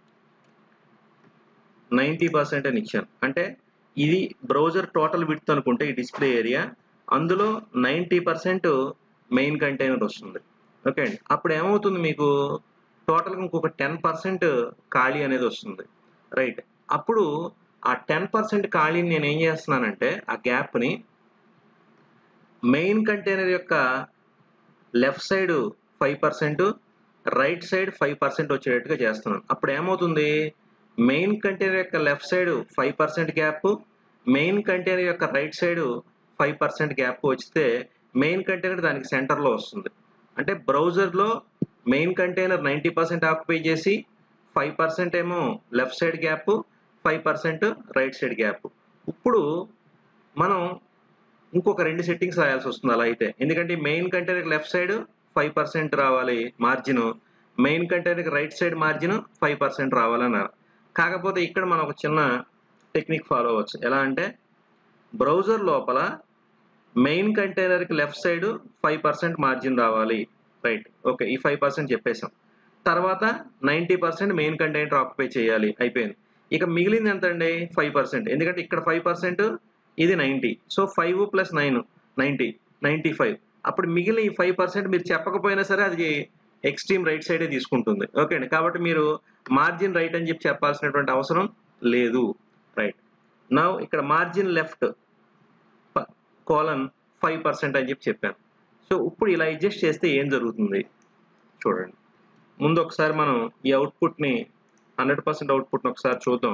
నైంటీ పర్సెంట్ అని ఇచ్చాను. అంటే ఇది బ్రౌజర్ టోటల్ విడ్త్ అనుకుంటే ఈ డిస్ప్లే ఏరియా, అందులో నైంటీ పర్సెంట్ మెయిన్ కంటైనర్ వస్తుంది. ఓకే అండి, అప్పుడు ఏమవుతుంది, మీకు టోటల్గా ఇంకొక టెన్ పర్సెంట్ ఖాళీ అనేది వస్తుంది. రైట్, అప్పుడు ఆ టెన్ పర్సెంట్ ఖాళీని నేను ఏం చేస్తున్నానంటే ఆ గ్యాప్ని మెయిన్ కంటైనర్ యొక్క left side five percent, right side five percent వచ్చేటట్టుగా చేస్తున్నాను. అప్పుడు ఏమవుతుంది, మెయిన్ కంటైనర్ యొక్క left side five percent gap, main container యొక్క right side five percent gap వస్తే మెయిన్ కంటైనర్ దానికి సెంటర్లో వస్తుంది. అంటే బ్రౌజర్లో main container ninety percent occupy చేసి ఫైవ్ పర్సెంట్ ఏమో left side gap, five percent right side gap. ఇప్పుడు మనం ఇంకొక రెండు సెట్టింగ్స్ రాయాల్సి వస్తుంది అలా అయితే, ఎందుకంటే main container left side five percent రావాలి margin, main container right side margin five percent రావాలన్నారు. కాకపోతే ఇక్కడ మనం ఒక చిన్న టెక్నిక్ ఫాలో అవ్వచ్చు. ఎలా అంటే బ్రౌజర్ లోపల మెయిన్ కంటైనర్కి left side five percent margin రావాలి. రైట్, ఓకే, ఈ ఫైవ్ పర్సెంట్ చెప్పేసాం. తర్వాత ninety percent main container occupy చేయాలి, అయిపోయింది. ఇక మిగిలింది ఎంత అండి, ఫైవ్ పర్సెంట్. ఎందుకంటే ఇక్కడ ఫైవ్ పర్సెంట్, ఇది ninety, so five plus nine ninety, ninety five. అప్పుడు మిగిలిన ఈ ఫైవ్ పర్సెంట్ మీరు చెప్పకపోయినా సరే అది ఎక్స్ట్రీమ్ రైట్ సైడే తీసుకుంటుంది. ఓకే అండి, కాబట్టి మీరు మార్జిన్ రైట్ అని చెప్పి చెప్పాల్సినటువంటి అవసరం లేదు. రైట్, నౌ ఇక్కడ margin left colon five percent అని చెప్పి చెప్పాను. సో ఇప్పుడు ఇలా అడ్జస్ట్ చేస్తే ఏం జరుగుతుంది చూడండి. ముందు ఒకసారి మనం ఈ అవుట్పుట్ని హండ్రెడ్ పర్సెంట్ అవుట్పుట్ని ఒకసారి చూద్దాం.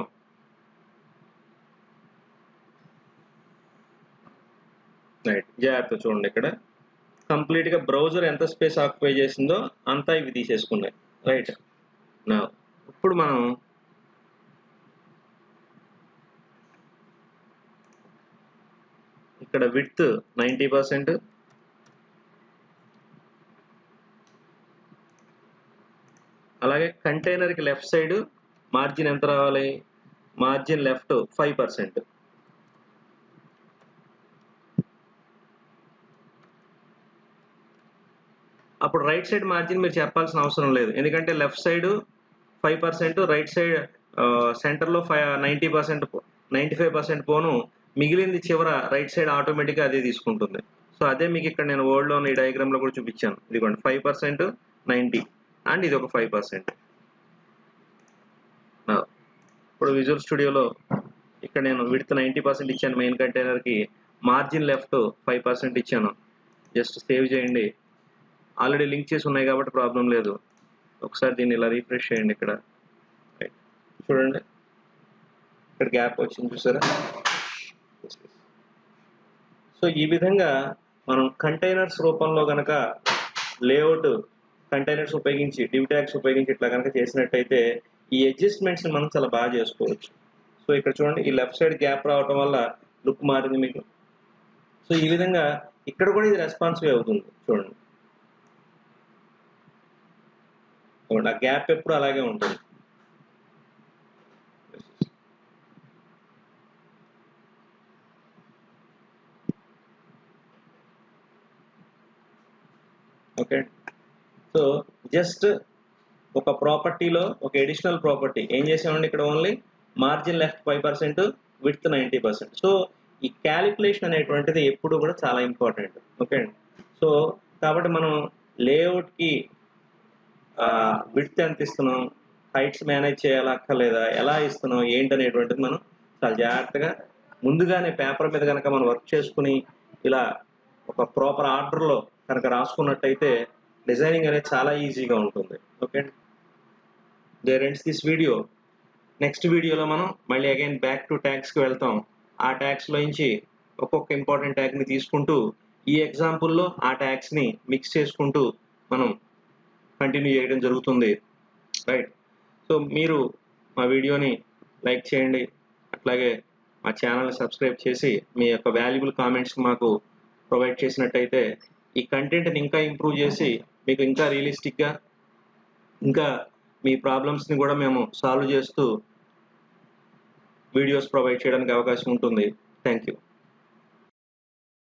రైట్, జాగ్రత్త చూడండి, ఇక్కడ కంప్లీట్గా బ్రౌజర్ ఎంత స్పేస్ ఆక్యుపై చేసిందో అంతా ఇవి తీసేసుకున్నాయి. రైట్, నా ఇప్పుడు మనం ఇక్కడ విడ్త్ నైంటీ పర్సెంట్, అలాగే కంటైనర్కి లెఫ్ట్ సైడ్ మార్జిన్ ఎంత రావాలి, మార్జిన్ లెఫ్ట్ ఫైవ్ పర్సెంట్. అప్పుడు రైట్ సైడ్ మార్జిన్ మీరు చెప్పాల్సిన అవసరం లేదు, ఎందుకంటే left side five percent, right side సెంటర్లో five ninety percent ninety five percent పోను, మిగిలింది చివర రైట్ సైడ్ ఆటోమేటిక్గా అదే తీసుకుంటుంది. సో అదే మీకు ఇక్కడ నేను వర్డ్లో ఈ డయాగ్రామ్లో కూడా చూపించాను. ఇదిగోండి ఫైవ్ పర్సెంట్ నైంటీ అండ్ ఇది ఒక ఫైవ్ పర్సెంట్. ఇప్పుడు విజువల్ స్టూడియోలో ఇక్కడ నేను విడ్త్ నైంటీ పర్సెంట్ ఇచ్చాను, మెయిన్ కంటైనర్కి మార్జిన్ లెఫ్ట్ ఫైవ్ పర్సెంట్ ఇచ్చాను. జస్ట్ సేవ్ చేయండి, ఆల్రెడీ లింక్ చేసి ఉన్నాయి కాబట్టి ప్రాబ్లం లేదు. ఒకసారి దీన్ని ఇలా రీఫ్రెష్ చేయండి. ఇక్కడ చూడండి, ఇక్కడ గ్యాప్ వచ్చింది చూసారా. సో ఈ విధంగా మనం కంటైనర్స్ రూపంలో కనుక లేఅవుట్ కంటైనర్స్ ఉపయోగించి డివ్ ట్యాగ్స్ ఉపయోగించి ఇట్లా కనుక చేసినట్టయితే ఈ అడ్జస్ట్మెంట్స్ని మనం చాలా బాగా చేసుకోవచ్చు. సో ఇక్కడ చూడండి, ఈ లెఫ్ట్ సైడ్ గ్యాప్ రావటం వల్ల లుక్ మారింది మీకు. సో ఈ విధంగా ఇక్కడ కూడా ఇది రెస్పాన్సివ్ అవుతుంది. చూడండి, ఆ గ్యాప్ ఎప్పుడు అలాగే ఉంటుంది. ఓకే, సో జస్ట్ ఒక ప్రాపర్టీలో ఒక ఎడిషనల్ ప్రాపర్టీ ఏం చేసామండి, ఇక్కడ only margin left five percent, width ninety percent. So ఈ క్యాలిక్యులేషన్ అనేటువంటిది ఎప్పుడు కూడా చాలా ఇంపార్టెంట్. ఓకే అండి, సో కాబట్టి మనం లేఅవుట్కి విడ్త్ ఎంత ఇస్తున్నాం, హైట్స్ మేనేజ్ చేయాలక్కర్లేదా, ఎలా ఇస్తున్నాం ఏంటనేటువంటిది మనం చాలా జాగ్రత్తగా ముందుగానే పేపర్ మీద కనుక మనం వర్క్ చేసుకుని ఇలా ఒక ప్రాపర్ ఆర్డర్లో కనుక రాసుకున్నట్టయితే డిజైనింగ్ అనేది చాలా ఈజీగా ఉంటుంది. Okay, there ends this video. Next వీడియోలో మనం మళ్ళీ అగైన్ బ్యాక్ టు ట్యాగ్స్కి వెళ్తాం. ఆ ట్యాగ్స్లో నుంచి ఒక్కొక్క ఇంపార్టెంట్ ట్యాగ్ని తీసుకుంటూ ఈ ఎగ్జాంపుల్లో ఆ ట్యాగ్స్ని మిక్స్ చేసుకుంటూ మనం కంటిన్యూ చేయడం జరుగుతుంది. రైట్, సో మీరు మా వీడియోని లైక్ చేయండి, అట్లాగే మా ఛానల్ని సబ్స్క్రైబ్ చేసి మీ యొక్క వాల్యుబుల్ కామెంట్స్ మాకు ప్రొవైడ్ చేసినట్టయితే ఈ కంటెంట్ని ఇంకా ఇంప్రూవ్ చేసి మీకు ఇంకా రియలిస్టిక్గా ఇంకా మీ ప్రాబ్లమ్స్ని కూడా మేము సాల్వ్ చేస్తూ వీడియోస్ ప్రొవైడ్ చేయడానికి అవకాశం ఉంటుంది. Thank you.